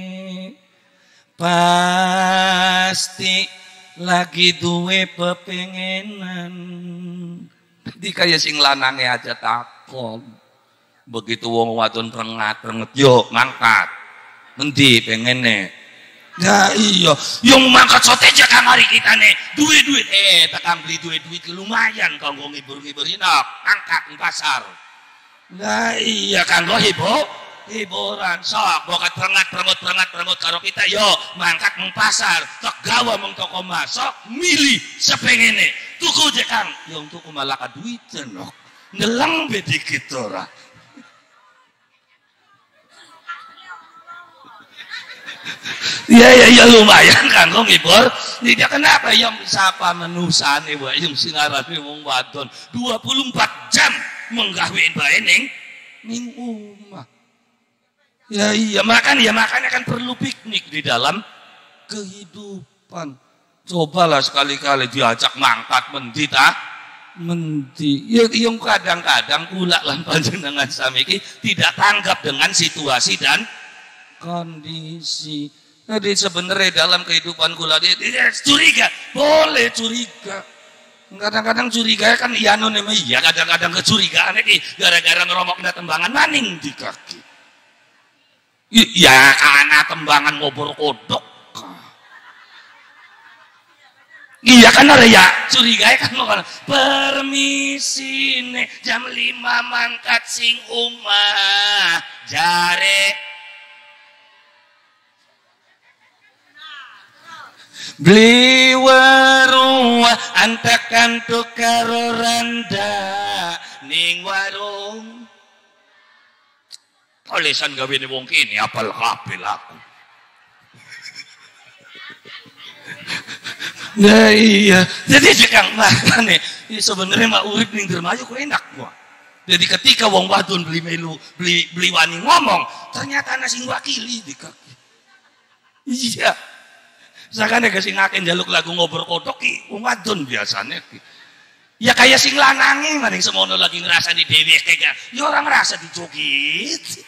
pasti lagi duwe pepengenan. Di kaya sing lanange aja takon. Begitu wong wadon prengat yo mangkat. Endi pengene? Ya iya, yang mangkat sote aja kang hari kita nih. Duit tekang beli duit lumayan kanggo ngibur-ngibur inok, angkat di pasar. Nah iya kanggo hiburan sok bokat prengut karo kita yo mangkat meng pasar tok gawa meng toko masok milih sepengene tuku je Kang yang tuku malah kaduiten nok ngelang bedikit ora ya lumayan kan kok ngibur tidak kenapa yang siapa menusane wae yang singarane wong wadon 24 jam menggawein bae ning omah. Ya iya makanya kan perlu piknik di dalam kehidupan. Cobalah sekali-kali diajak mangkat mendi. Ya yang kadang-kadang kula lan panjenengan sami iki tidak tanggap dengan situasi dan kondisi. Jadi sebenarnya dalam kehidupan kula dia curiga, boleh curiga. Kadang-kadang curiga kan iya kadang-kadang kecurigaan iki gara-gara ngeromokna tembangan maning di kaki. Ya karena tembangan ngobor kodok. Iya kan ada ya curiga kan permisi nih jam 5 mangkat sing omah jare beli warung antakan karo randa ning warung olesan gawe ni wong kini apal kabeh aku. Nah iya, jadi Kang makane sebenarnya mah urip ning dermayu kok enak gua. Jadi ketika wong wadon beli wani ngomong, ternyata ana sing wakili di kaki. Iya. Sakane sing akeh njaluk lagu ngobor kodok ki wong wadon biasane ki. Ya kayak sing lanange maning semono lagi ngerasa di dheweke ya orang ngerasa dijogit.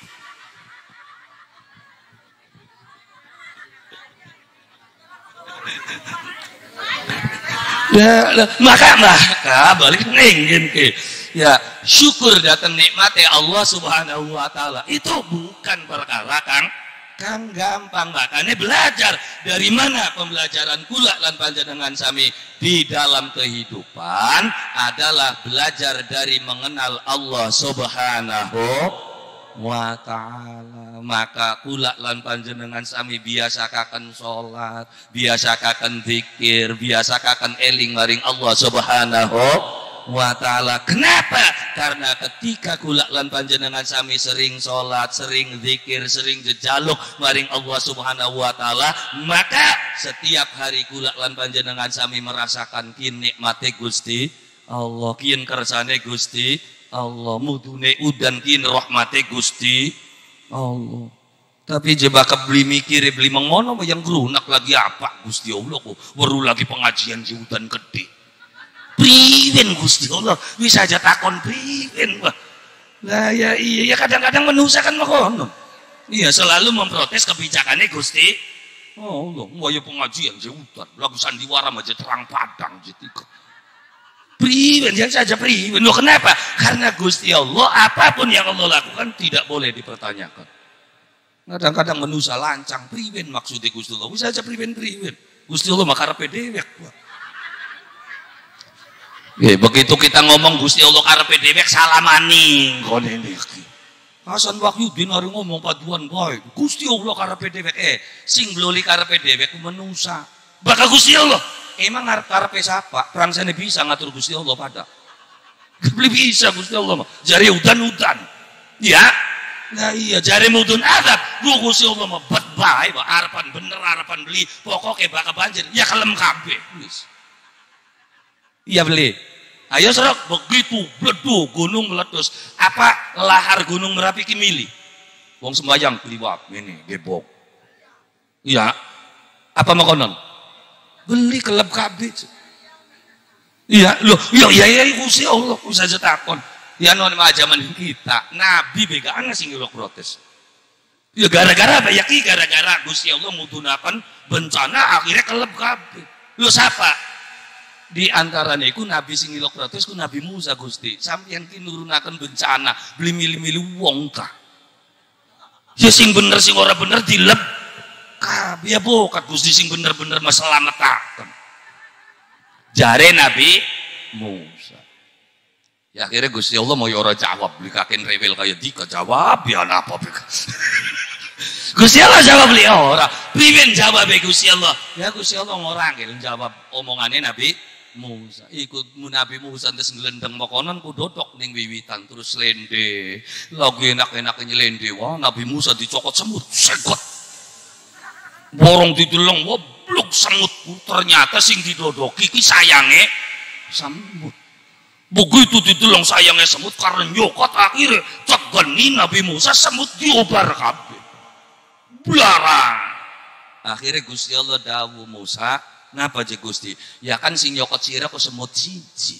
Ya maka balik nengen ke ya syukur datang nikmati Allah Subhanahu wa taala itu bukan perkara Kang gampang. Makanya belajar dari mana pembelajaran kula lan panjenengan sami di dalam kehidupan adalah belajar dari mengenal Allah Subhanahu wa ta'ala. Maka kula lan panjenengan sami biasakaken salat, biasakaken zikir, biasakaken eling maring Allah Subhanahu wa ta'ala. Kenapa? Karena ketika kula lan panjenengan sami sering salat, sering zikir, sering jejaluk maring Allah Subhanahu wa ta'ala, maka setiap hari kula lan panjenengan sami merasakan kin nikmate Gusti Allah, kin kersane Gusti Allah, mudune udan kin rahmate Gusti Allah. Tapi jebak beli mikir beli mengono yang gelunak lagi apa Gusti Allah kok baru lagi pengajian di udan gede. Priwen Gusti Allah bisa aja takon priwen wah. Lah ya iya kadang-kadang menusakan makono. Iya selalu memprotes kebijakannya Gusti. Oh Allah, mau ya pengajian hutan, lagu sandiwara aja terang padang jadi. Priwen yang saja priwen. Loh kenapa? Karena Gusti Allah apapun yang Allah lakukan tidak boleh dipertanyakan. Kadang-kadang menusa lancang priwen maksudnya Gusti Allah. Bisa aja priwen. Gusti Allah mah karepe dhewek. Begitu kita ngomong Gusti Allah karepe dhewek salah maning kene iki. Hasan Wahyudin hari ngomong paduan baik. Gusti Allah karepe dhewek sing bloli karepe dhewek menusa. Bakal Gusti Allah emang karepe siapa? Prangsane bisa ngatur Gusti Allah pada. Bisa Gusti Allah mah. Jare udan-udan. Ya. Nah iya jare mudun adab. Gusti Allah mah bet bae harapan bener harapan beli pokoknya bakal banjir. Ya kelem kabeh. Iya beli. Ayo serok begitu bledu gunung meletus. Apa lahar gunung Merapi ki mili? Wong sembayang kliwat ini gebok. Iya. Apa makonon? Beli keleb kabeh. Iya, loh, iya Gusti Allah usah takon. Ya non zaman kita, Nabi begaan sing ngelok protes. Ya gara-gara apa? Ya gara-gara Gusti Allah mutunakan bencana akhirnya keleb kabeh. Loh siapa? Di antara niku Nabi sing ngelok protes ku Nabi Musa Gusti. Sampeyan ki nurunaken bencana, beli milih-milih wong ta. Ya sing bener sing ora bener dileb kabeh ya bokat Gusti sing bener-bener maslametaken. Jare Nabi Musa. Ya akhirnya Gusti Allah mau ora jawab beli kaken rewel kayak dika jawab ya apa beka. Gusti Allah jawab beli ora. Pimen jawab Gusti Allah. Ya Gusti Allah ngorang jawab omongannya Nabi Musa. Ikut Nabi Musa terus ngelendeng makonan ku dodok ning wiwitan terus lende. Lagi enak-enak nyelende. Wah Nabi Musa dicokot semut sekot. Borong dideleng woblok semut. Ternyata sing didodoki ki sayange semut. Begitu dideleng sayangnya semut karena nyokot akhirnya cegeni Nabi Musa semut diobar kabeh. Blarang. Akhirnya Gusti Allah dawuh Musa, napa je Gusti? Ya kan sing nyokot sira kok semut siji.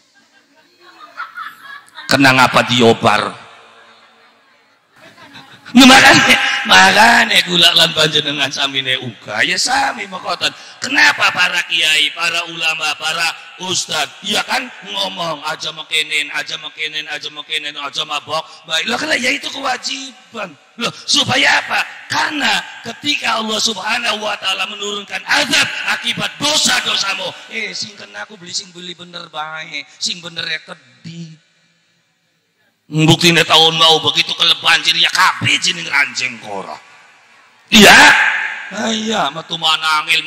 Kena ngapa diobar? Makanya gula lan panjenengan samine uga ya sami makotan. Kenapa para kiai, para ulama, para ustad ya kan ngomong aja makenen, aja mabok. Baiklah karena ya itu kewajiban. Loh, supaya apa? Karena ketika Allah Subhanahu wa taala menurunkan azab akibat dosa-dosamu, sing kena aku beli bener bae, sing bener ya kedhi. Buktinya tahun mau begitu keleb banjir ya kabeh jeneng ranjing kora. Iya? Nah iya, metu mana angel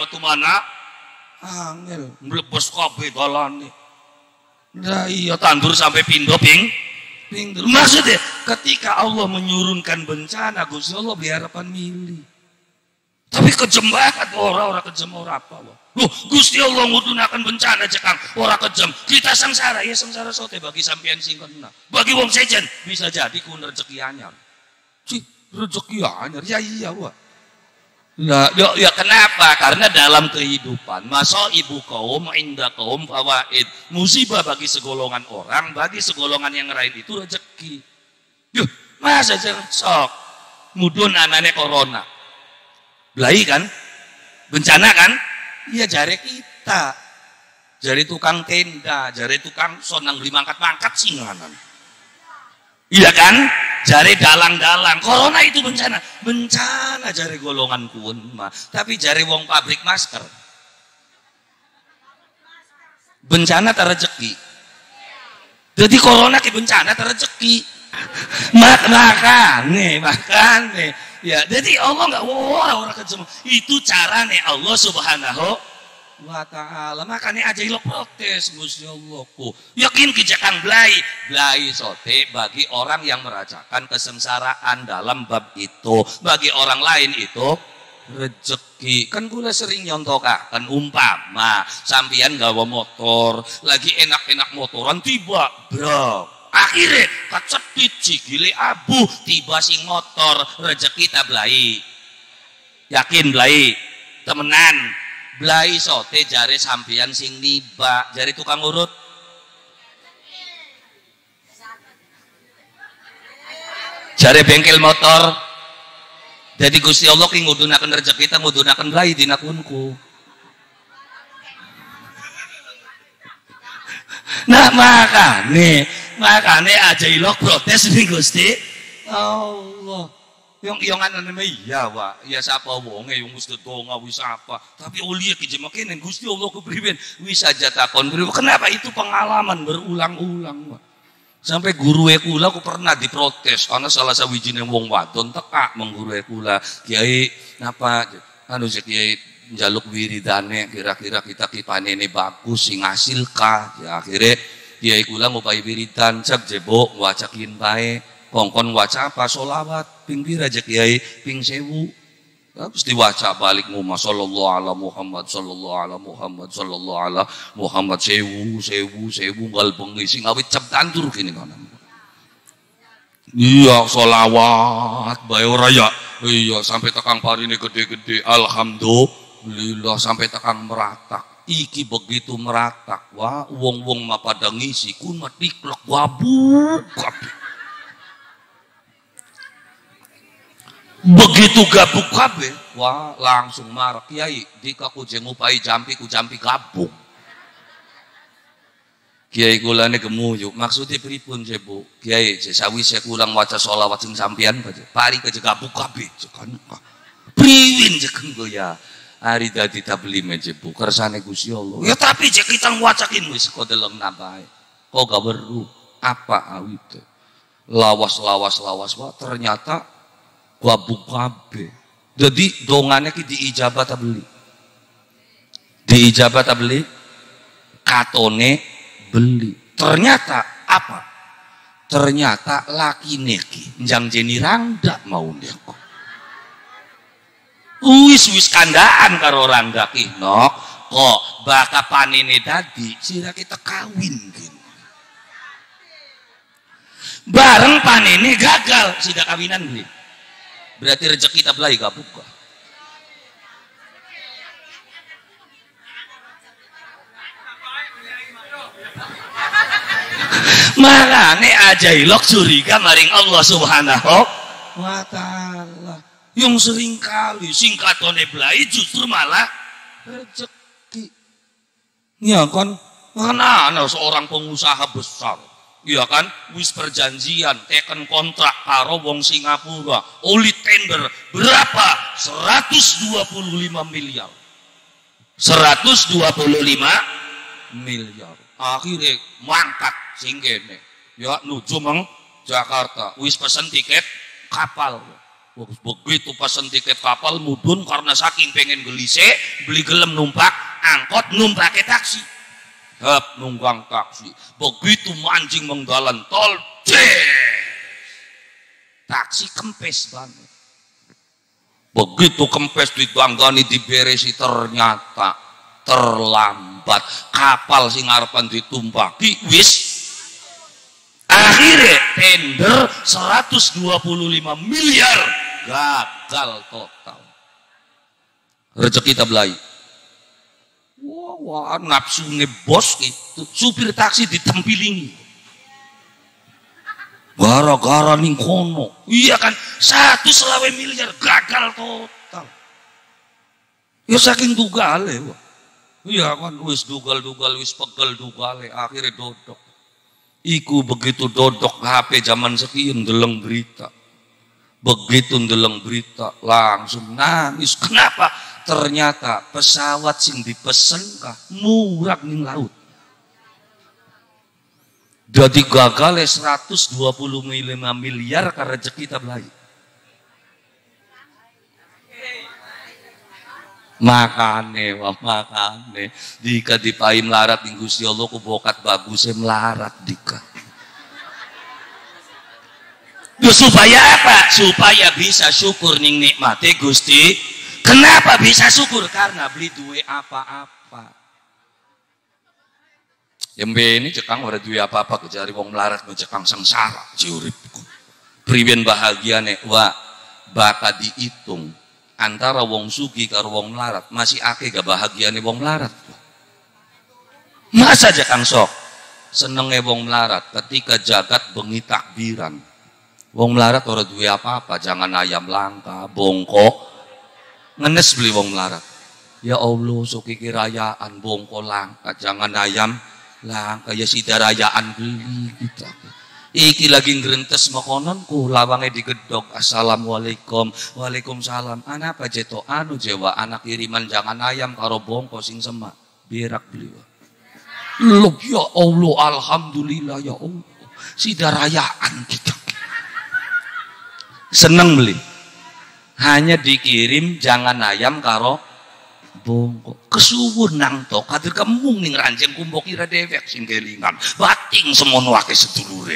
mlebes kabeh dalane. Nah iya tandur sampai pindah pinggir. Maksudnya ketika Allah menyurunkan bencana Gusti Allah harapan milih. Tapi kejem banget orang kejem ora apa loh. Gusti Allah ngudunakan bencana cekang ora kejem. Kita sengsara ya sengsara sote bagi sampean sing kena. Bagi wong sejen bisa jadi ku rezeki anyar. Rezeki anyar ya iya wa. Nah, ya kenapa? Karena dalam kehidupan masa ibu kaum indah kaum fawaid musibah bagi segolongan orang, bagi segolongan yang lain itu rezeki. Yuh, masa sok mudun anane corona. Belai kan? Bencana kan? Iya jare kita. Jare tukang tenda, jare tukang sonang beli mangkat-mangkat singanan. Iya kan? Jare dalang-dalang. Corona itu bencana. Bencana jare golongan kuun mah. Tapi jare wong pabrik masker. Bencana terrezeki. Jadi corona ki bencana terrezeki. Makane. Ya, jadi Allah nggak orang kejem. Itu carane Allah Subhanahu wa taala. Makanya aja lo protes Gusti Allah ku. Yakin kejakan belai sote bagi orang yang merasakan kesengsaraan dalam bab itu. Bagi orang lain itu rezeki. Kan gue sering nyontokakan umpama sampean gawa motor, lagi enak-enak motoran tiba, bro. Akhirnya kecetit cigile abu tiba sing motor rezeki tak belai. Yakin belai temenan belai sote jare sampean sing niba jare tukang urut Jare bengkel motor. Jadi Gusti Allah ki ngudunaken rezeki kita ngudunaken bayi dina kunku. Nah makane aja ilok protes nih Gusti Allah. Yang anak iya Pak, ya siapa wonge yang mesti donga wis apa. Tapi ulia ki jemakene Gusti Allah kepriben wis aja takon. Kenapa itu pengalaman berulang-ulang Pak. Sampai guru kula aku pernah diprotes karena salah sawijine wong wadon teka mengguru kula, Kiai napa anu Kiai njaluk wiridane kira-kira kita ki panene bagus sing ngasil kah. Ya akhirnya Kiai kula ngupahi wiridan cek jebok wacakin bae kongkon waca apa sholawat ping pira aja Kiai ping 1000. Terus diwaca balik ngomah sallallahu ala Muhammad sallallahu ala Muhammad sallallahu ala Muhammad sewu ngal bengi sing awit cep tantur gini kan. Iya sholawat bae ora ya. Iya sampai tekang parine gede-gede alhamdulillah sampai tekang meratak. Iki begitu meratak wah wong-wong mapada ngisi kun matiklek wabuk kabeh. Begitu gabung kabeh, wah langsung marah Kiai, jika ku ngupai jampi ku jampi gabung. Kiai kula ne gemuyu, maksudnya pripun Bu? Kiai, sawise kurang waca sholawat sing sampean bae. Pari ke gabung kabeh, cekan. Priwin jekeng ya. Ari dadi tabli meje Bu, kersane Gusti Allah. Ya tapi jek kita ngwacakin wis kok deleng nabae. Kok gak weruh apa awite. Lawas wah ternyata gua bukabe. Jadi dongannya ki diijabah ta beli. Diijabah ta beli. Katone beli. Ternyata apa? Ternyata laki neki njang jeni rangda mau neko. Wis kandaan karo rangda ki nok. Kok baka panene dadi sira kita kawin gini. Bareng panene gagal sida kawinan beli. Berarti rezeki kita belai gak buka. Makane aja ilok curiga maring Allah Subhanahu wa ta'ala. Yang sering kali singkatone belai justru malah rezeki. Ya kan, mana seorang pengusaha besar. Iya kan, wis perjanjian, teken kontrak karo wong Singapura, oli tender berapa? 125 miliar. 125 miliar. Akhirnya mangkat sing kene. Ya nuju meng Jakarta, wis pesen tiket kapal. Begitu pesen tiket kapal mudun karena saking pengen gelise, beli gelem numpak angkot numpake taksi. Hap nunggang taksi. Begitu mancing menggalan tol, taksi kempes banget. Begitu kempes dibanggani diberesi ternyata terlambat. Kapal sing arepan ditumpaki wis akhirnya tender 125 miliar gagal total. Rezeki kita belai. Wah, nafsu bos itu supir taksi ditempilingi gara-gara ning kono. Iya kan 125 miliar gagal total. Ya saking dugale. Iya kan wis dugal wis pegel dugale akhirnya dodok. Iku begitu dodok HP zaman sekian deleng berita. Begitu deleng berita langsung nangis. Kenapa? Ternyata pesawat sing dipesen kah murah ning laut. Jadi gagal 125 miliar karena rezeki kita belai. Makane dika dipaim larat ning Gusti Allah ku bokat bagusnya melarat dika. Ya supaya apa? Supaya bisa syukur ning nikmate Gusti. Kenapa bisa syukur? Karena beli duwe apa-apa. Yang ini cekang ora duwe apa-apa kejari wong melarat cekang sengsara ciuripku. Priben bahagiane wa baka dihitung antara wong sugi karo wong melarat masih akeh gak bahagiane wong melarat. Masa cekang sok senenge wong melarat ketika jagat bengi takbiran. Wong melarat ora duwe apa-apa, jangan ayam langka, bongkok. Ngenes beli wong melarat. Ya Allah, sok iki rayaan bongkok langka, jangan ayam langka, ya sida rayaan beli kita. Iki lagi ngrentes makonanku, lawange digedok. Assalamualaikum. Waalaikumsalam. Ana apa jeto anu jewa anak kiriman jangan ayam karo bongko sing semak. Berak beli. Loh ya Allah, alhamdulillah ya Allah. Sida rayaan kita. Seneng beli. Hanya dikirim jangan ayam karo bongko. Kesuwun nang to kadir kemung ning ranjeng kumbok ira dewek sing kelingan. Bating semono akeh sedulure.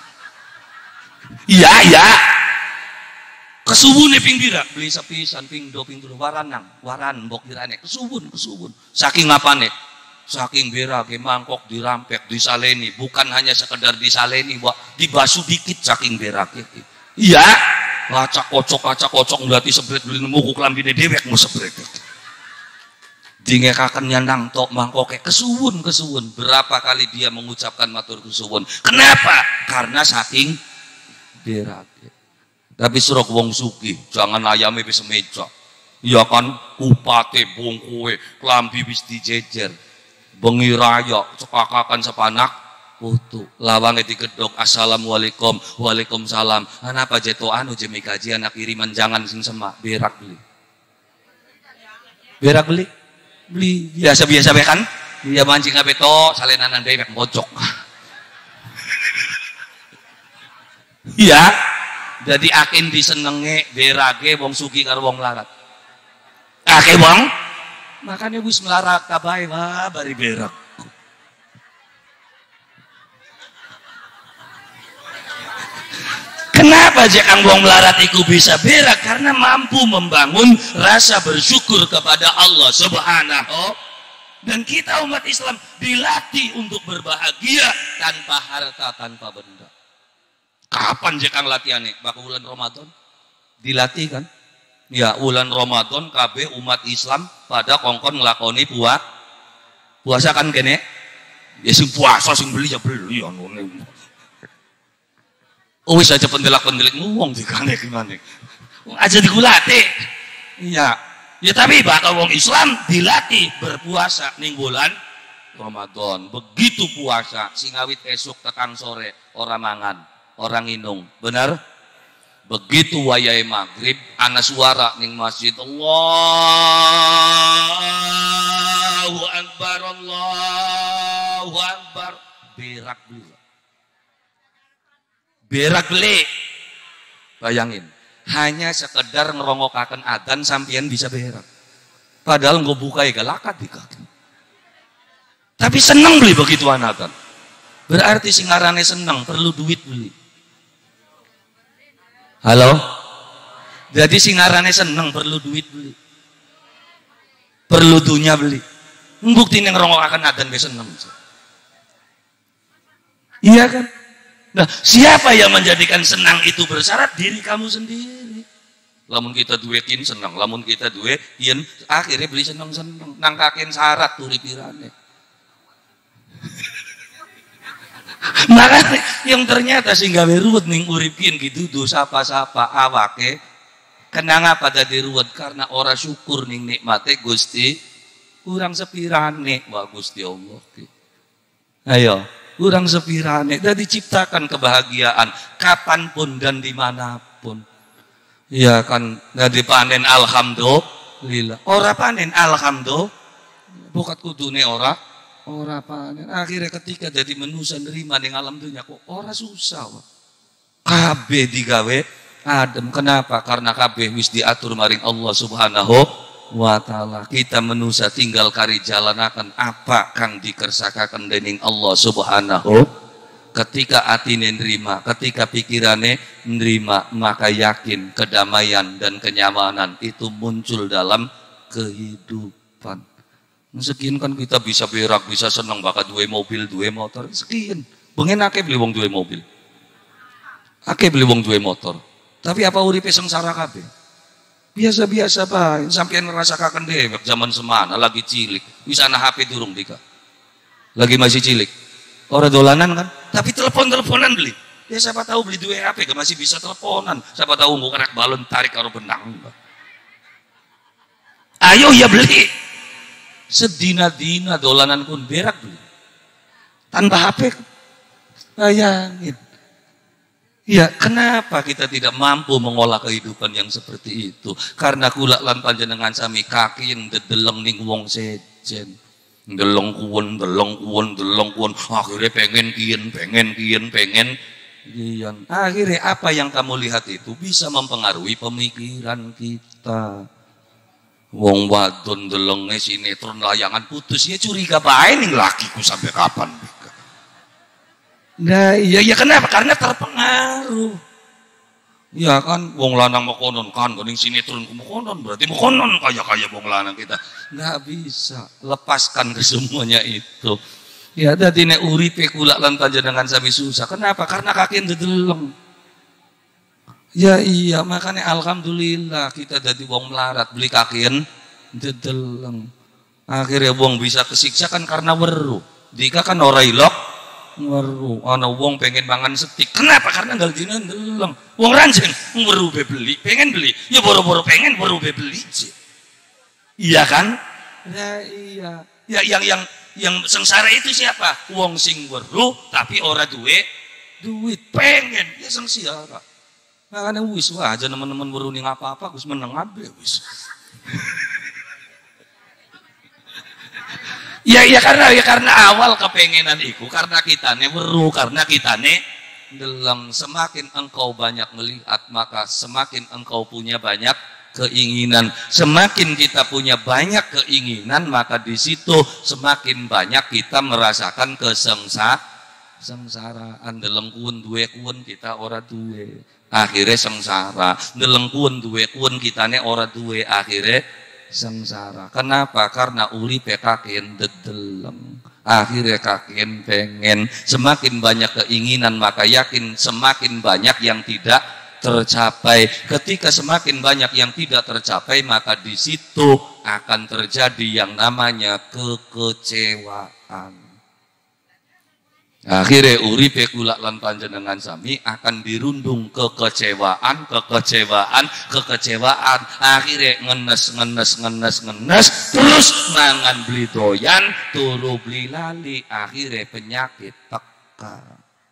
Iya ya. Kesuwune ping pira? Beli sepisan ping 2 ping 3 waran mbok irane kesuwun. Saking apane? Saking berake mangkok dirampek, disaleni, bukan hanya sekedar disaleni, dibasu dikit saking berake. Iya. Kacak kocok berarti sebret beli nemu ku klambine dewek mau sebret. Dingekaken nyandang tok mangkoke kesuwun. Berapa kali dia mengucapkan matur kesuwun. Kenapa? Karena saking berake. Tapi suruh wong sugih, jangan ayame wis meja. Ya kan kupate bongkoe, klambi wis dijejer. Bengi raya cekakakan sepanak putu. Lawange digedhok. Assalamualaikum. Waalaikumsalam. Ana apa jeto anu jemi kaji anak kiriman jangan sing semak. Berak beli. Beli biasa kan dia mancing ape to salenanan dewek mojok. Iya, jadi akin disenenge berage wong sugih karo wong larat. Akeh wong makanya wis melarat kabae wah bari berak. Kenapa jekang wong melarat iku bisa berak? Karena mampu membangun rasa bersyukur kepada Allah Subhanahu. Dan kita umat Islam dilatih untuk berbahagia tanpa harta, tanpa benda. Kapan jekang latihannya? Bakal bulan Ramadan dilatih kan? Ya, bulan Ramadan KB umat Islam pada kongkon ngelakoni puasa kan kene? Ya sing puasa sing beli ya beli anu. Oh wis aja pendelak-pendelik ngomong dikane gimana. Aja digulate. Iya. Ya tapi bakal wong Islam dilatih berpuasa ning bulan Ramadan. Begitu puasa sing awit esuk tekan sore ora mangan, ora nginung. Benar? Begitu wayahe maghrib ana suara ning masjid Allahu Akbar Allahu Akbar berak beli. Berak beli. Bayangin, hanya sekedar ngerongokaken adzan sampeyan bisa berak. Padahal nggak buka ya galakat di kaki. Tapi seneng beli begitu adzan. Berarti singarane seneng, perlu duit beli. Halo? Jadi singarane seneng, perlu duit beli. Perlu dunya beli. Bukti ngerongokaken adzan wis seneng. Iya kan? Nah, siapa yang menjadikan senang itu bersyarat? Diri kamu sendiri. Lamun kita duetin senang, lamun kita duetin akhirnya beli senang-senang. Nangkakin syarat turipirane. Makanya yang ternyata sehingga berut ning uripin gitu sapa-sapa awake kenanga pada diruwet karena ora syukur ning nikmate Gusti kurang sepirane wa Gusti Allah. Ayo kurang sepirane dan diciptakan kebahagiaan kapanpun dan dimanapun. Ya kan, dari panen alhamdulillah. Ora panen alhamdulillah. Bukat kudune ora panen. Akhirnya ketika jadi manusia nerima ning alam dunia kok ora susah. Kabeh digawe adem. Kenapa? Karena kabeh wis diatur maring Allah Subhanahu wa ta'ala. Kita manusia tinggal kari jalanakan apa kang dikersakaken dening Allah Subhanahu. Ketika atine nerima, ketika pikirannya nerima, maka yakin kedamaian dan kenyamanan itu muncul dalam kehidupan. Sekian kan kita bisa berak, bisa senang bakat dua mobil, dua motor. Sekian. Bengen akeh beli wong dua mobil. Akeh beli wong dua motor. Tapi apa uripe sengsara kabeh? Biasa-biasa Pak, sampeyan ngerasakan dewek zaman semana lagi cilik, bisa ana HP durung dika. Lagi masih cilik. Ora dolanan kan, tapi telepon-teleponan beli. Ya siapa tahu beli 2 HP ke masih bisa teleponan. Siapa tahu mau kerak balon tarik karo benang. Ayo ya beli. Sedina-dina dolanan kun berak beli. Tanpa HP. Bayangin. Ya, kenapa kita tidak mampu mengolah kehidupan yang seperti itu? Karena kula lan panjenengan sami kaki yang dedeleng ning wong sejen. Deleng kuwon, akhirnya pengen kian. Akhirnya apa yang kamu lihat itu bisa mempengaruhi pemikiran kita. Wong wadon delenge sinetron layangan putus ya curiga bae ning lakiku sampai kapan. Nah iya kenapa? Karena terpengaruh. Ya kan, wong lanang makonon kan, kuning sinetron makonon berarti makonon kaya wong lanang kita. Nggak bisa lepaskan ke semuanya itu. Ya dadi nek uripe kula lan panjenengan sami susah. Kenapa? Karena kaki ndedeleng. Ya iya, makanya alhamdulillah kita dadi wong melarat beli kakian ndedeleng. Akhirnya wong bisa kesiksa kan karena weruh. Dika kan ora ilok. Weruh, ana wong pengen mangan setik. Kenapa? Karena nggak dina ndeleng. Wong ranjing weruh be beli, pengen beli. Ya boro-boro pengen weruh be beli. Iya kan? Ya iya. Ya yang sengsara itu siapa? Wong sing weruh tapi ora duit pengen. Ya sengsara. Makanya wis aja teman-teman weruh ning apa-apa Gus meneng abe wis. Ya karena awal kepengenan iku karena kitane weruh, karena kitane ndeleng. Semakin engkau banyak melihat maka semakin engkau punya banyak keinginan. Semakin kita punya banyak keinginan maka di situ semakin banyak kita merasakan kesengsaraan. Ndeleng kuwen duwe kuwen kita ora duwe. Akhirnya sengsara. Ndeleng kuwen duwe kuwen kitane ora duwe akhirnya sengsara. Kenapa? Karena uripe kakien dedeleng. Akhirnya kakien pengen. Semakin banyak keinginan maka yakin semakin banyak yang tidak tercapai. Ketika semakin banyak yang tidak tercapai maka di situ akan terjadi yang namanya kekecewaan. Akhirnya uripe kula lan panjenengan sami akan dirundung kekecewaan. Akhirnya ngenes terus mangan beli doyan, turu beli lali, akhirnya penyakit teka.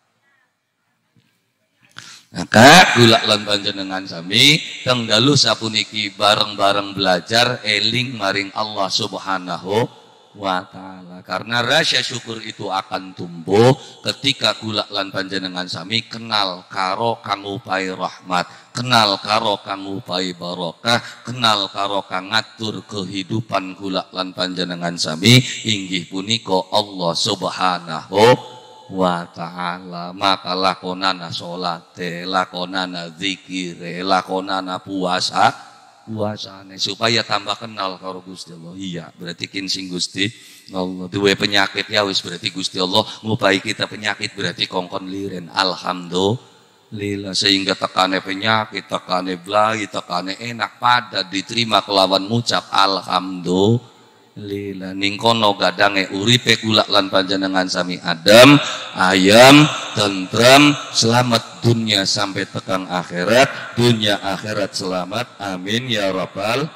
Maka kula lan panjenengan sami tenggalu sapuniki bareng-bareng belajar eling maring Allah Subhanahu wa ta'ala. Karena rasa syukur itu akan tumbuh ketika kula lan panjenengan sami kenal karo kang upai rahmat, kenal karo kang upai barokah, kenal karo kang ngatur kehidupan kula lan panjenengan sami inggih punika Allah Subhanahu wa ta'ala. Maka lakonana salate, lakonana zikire, lakonana puasane supaya tambah kenal karo Gusti Allah. Iya, berarti kin sing Gusti Allah duwe penyakit ya wis berarti Gusti Allah ngupai kita penyakit berarti kongkon liren. Alhamdulillah sehingga tekane penyakit, tekane blai, tekane enak pada diterima kelawan ngucap alhamdulillah. Ning kono gadange uripe kula lan panjenengan sami adem, ayam, tentrem, selamat dunia sampai tekang akhirat, dunia akhirat selamat, amin ya rabbal.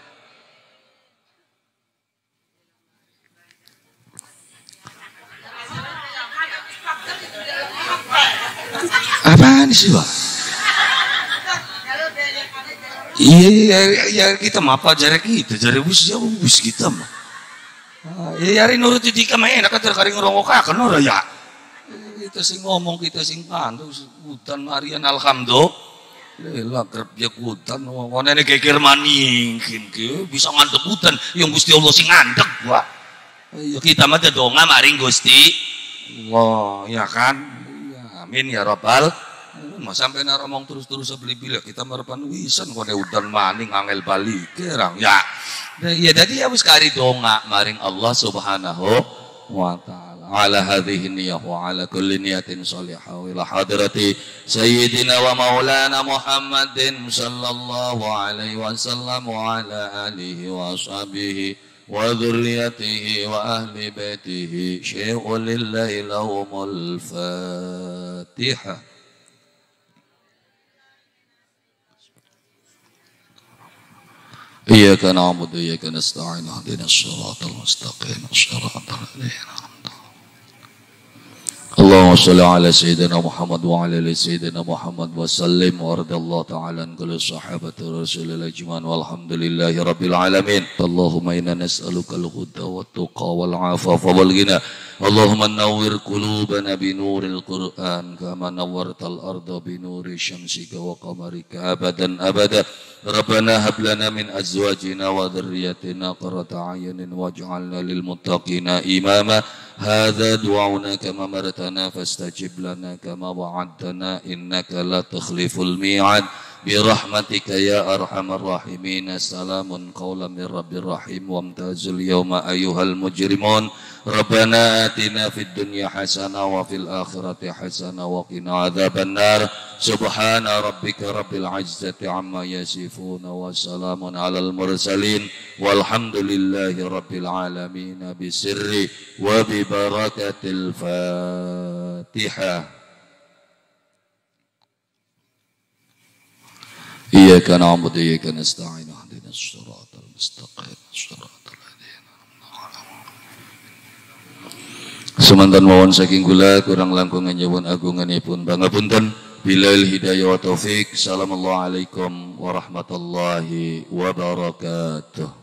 Apaan sih Pak? Iya kita mah apa jare kita jare wis kita mah. Ya hari nuruti dika mah enak kan kari ngerongok ora ya. Kita sing ngomong kita sing kandu hutan marian alhamdulillah kerep ya hutan wonene geger maningkin ke bisa ngandep hutan yang Gusti Allah sing ngandep gua. Ya kita mah donga maring Gusti Allah ya kan. Ya, amin ya rabbal. Mas sampai naromong terus beli-beli kita merepan wisan kone udan maning angel balik kerang ya. Ya jadi ya wis kari donga maring Allah Subhanahu wa ta'ala. Ala hadhihi niyyah wa ala kulli niyatin shalihah wa ila hadrati sayyidina wa maulana Muhammadin sallallahu alaihi wasallam wa ala alihi wa ashabihi wa dzurriyyatihi wa ahli baitihi syai'un lillahi lahumul fatihah. إياك نعبد وإياك نستعين اهدنا الصراط المستقيم صراط الذين أنعمت عليهم اللهم صل على سيدنا محمد وعلى آل سيدنا محمد وسلم وارض الله تعالى عن كل صحابة رسول الله أجمعين والحمد لله رب العالمين اللهم إنا نسألك الهدى والتقى والعفاف والغنى اللهم نور قلوبنا بنور القرآن كما نورت الأرض بنور شمسك وقمرك أبدا أبدا ربنا هب لنا من أزواجنا وذريتنا قرة أعين واجعلنا للمتقين إماما هذا دعاؤنا كما مرتنا فاستجب لنا كما وعدتنا إنك لا تخلف الميعاد برحمتك يا أرحم الراحمين سلام قولا من رب رحيم وامتازوا اليوم أيها المجرمون ربنا آتنا في الدنيا حسنة وفي الآخرة حسنة وقنا عذاب النار سبحان ربك رب العزة عما يصفون وسلام على المرسلين والحمد لله رب العالمين بسر وببركة الفاتحة إياك نعبد وإياك نستعين اهدنا الصراط المستقيم صراط الذين أنعمت عليهم Semantan mawon saking kula kurang langkung nyuwun agunganipun pangapunten billail hidayah wa taufik. Assalamualaikum warahmatullahi wabarakatuh.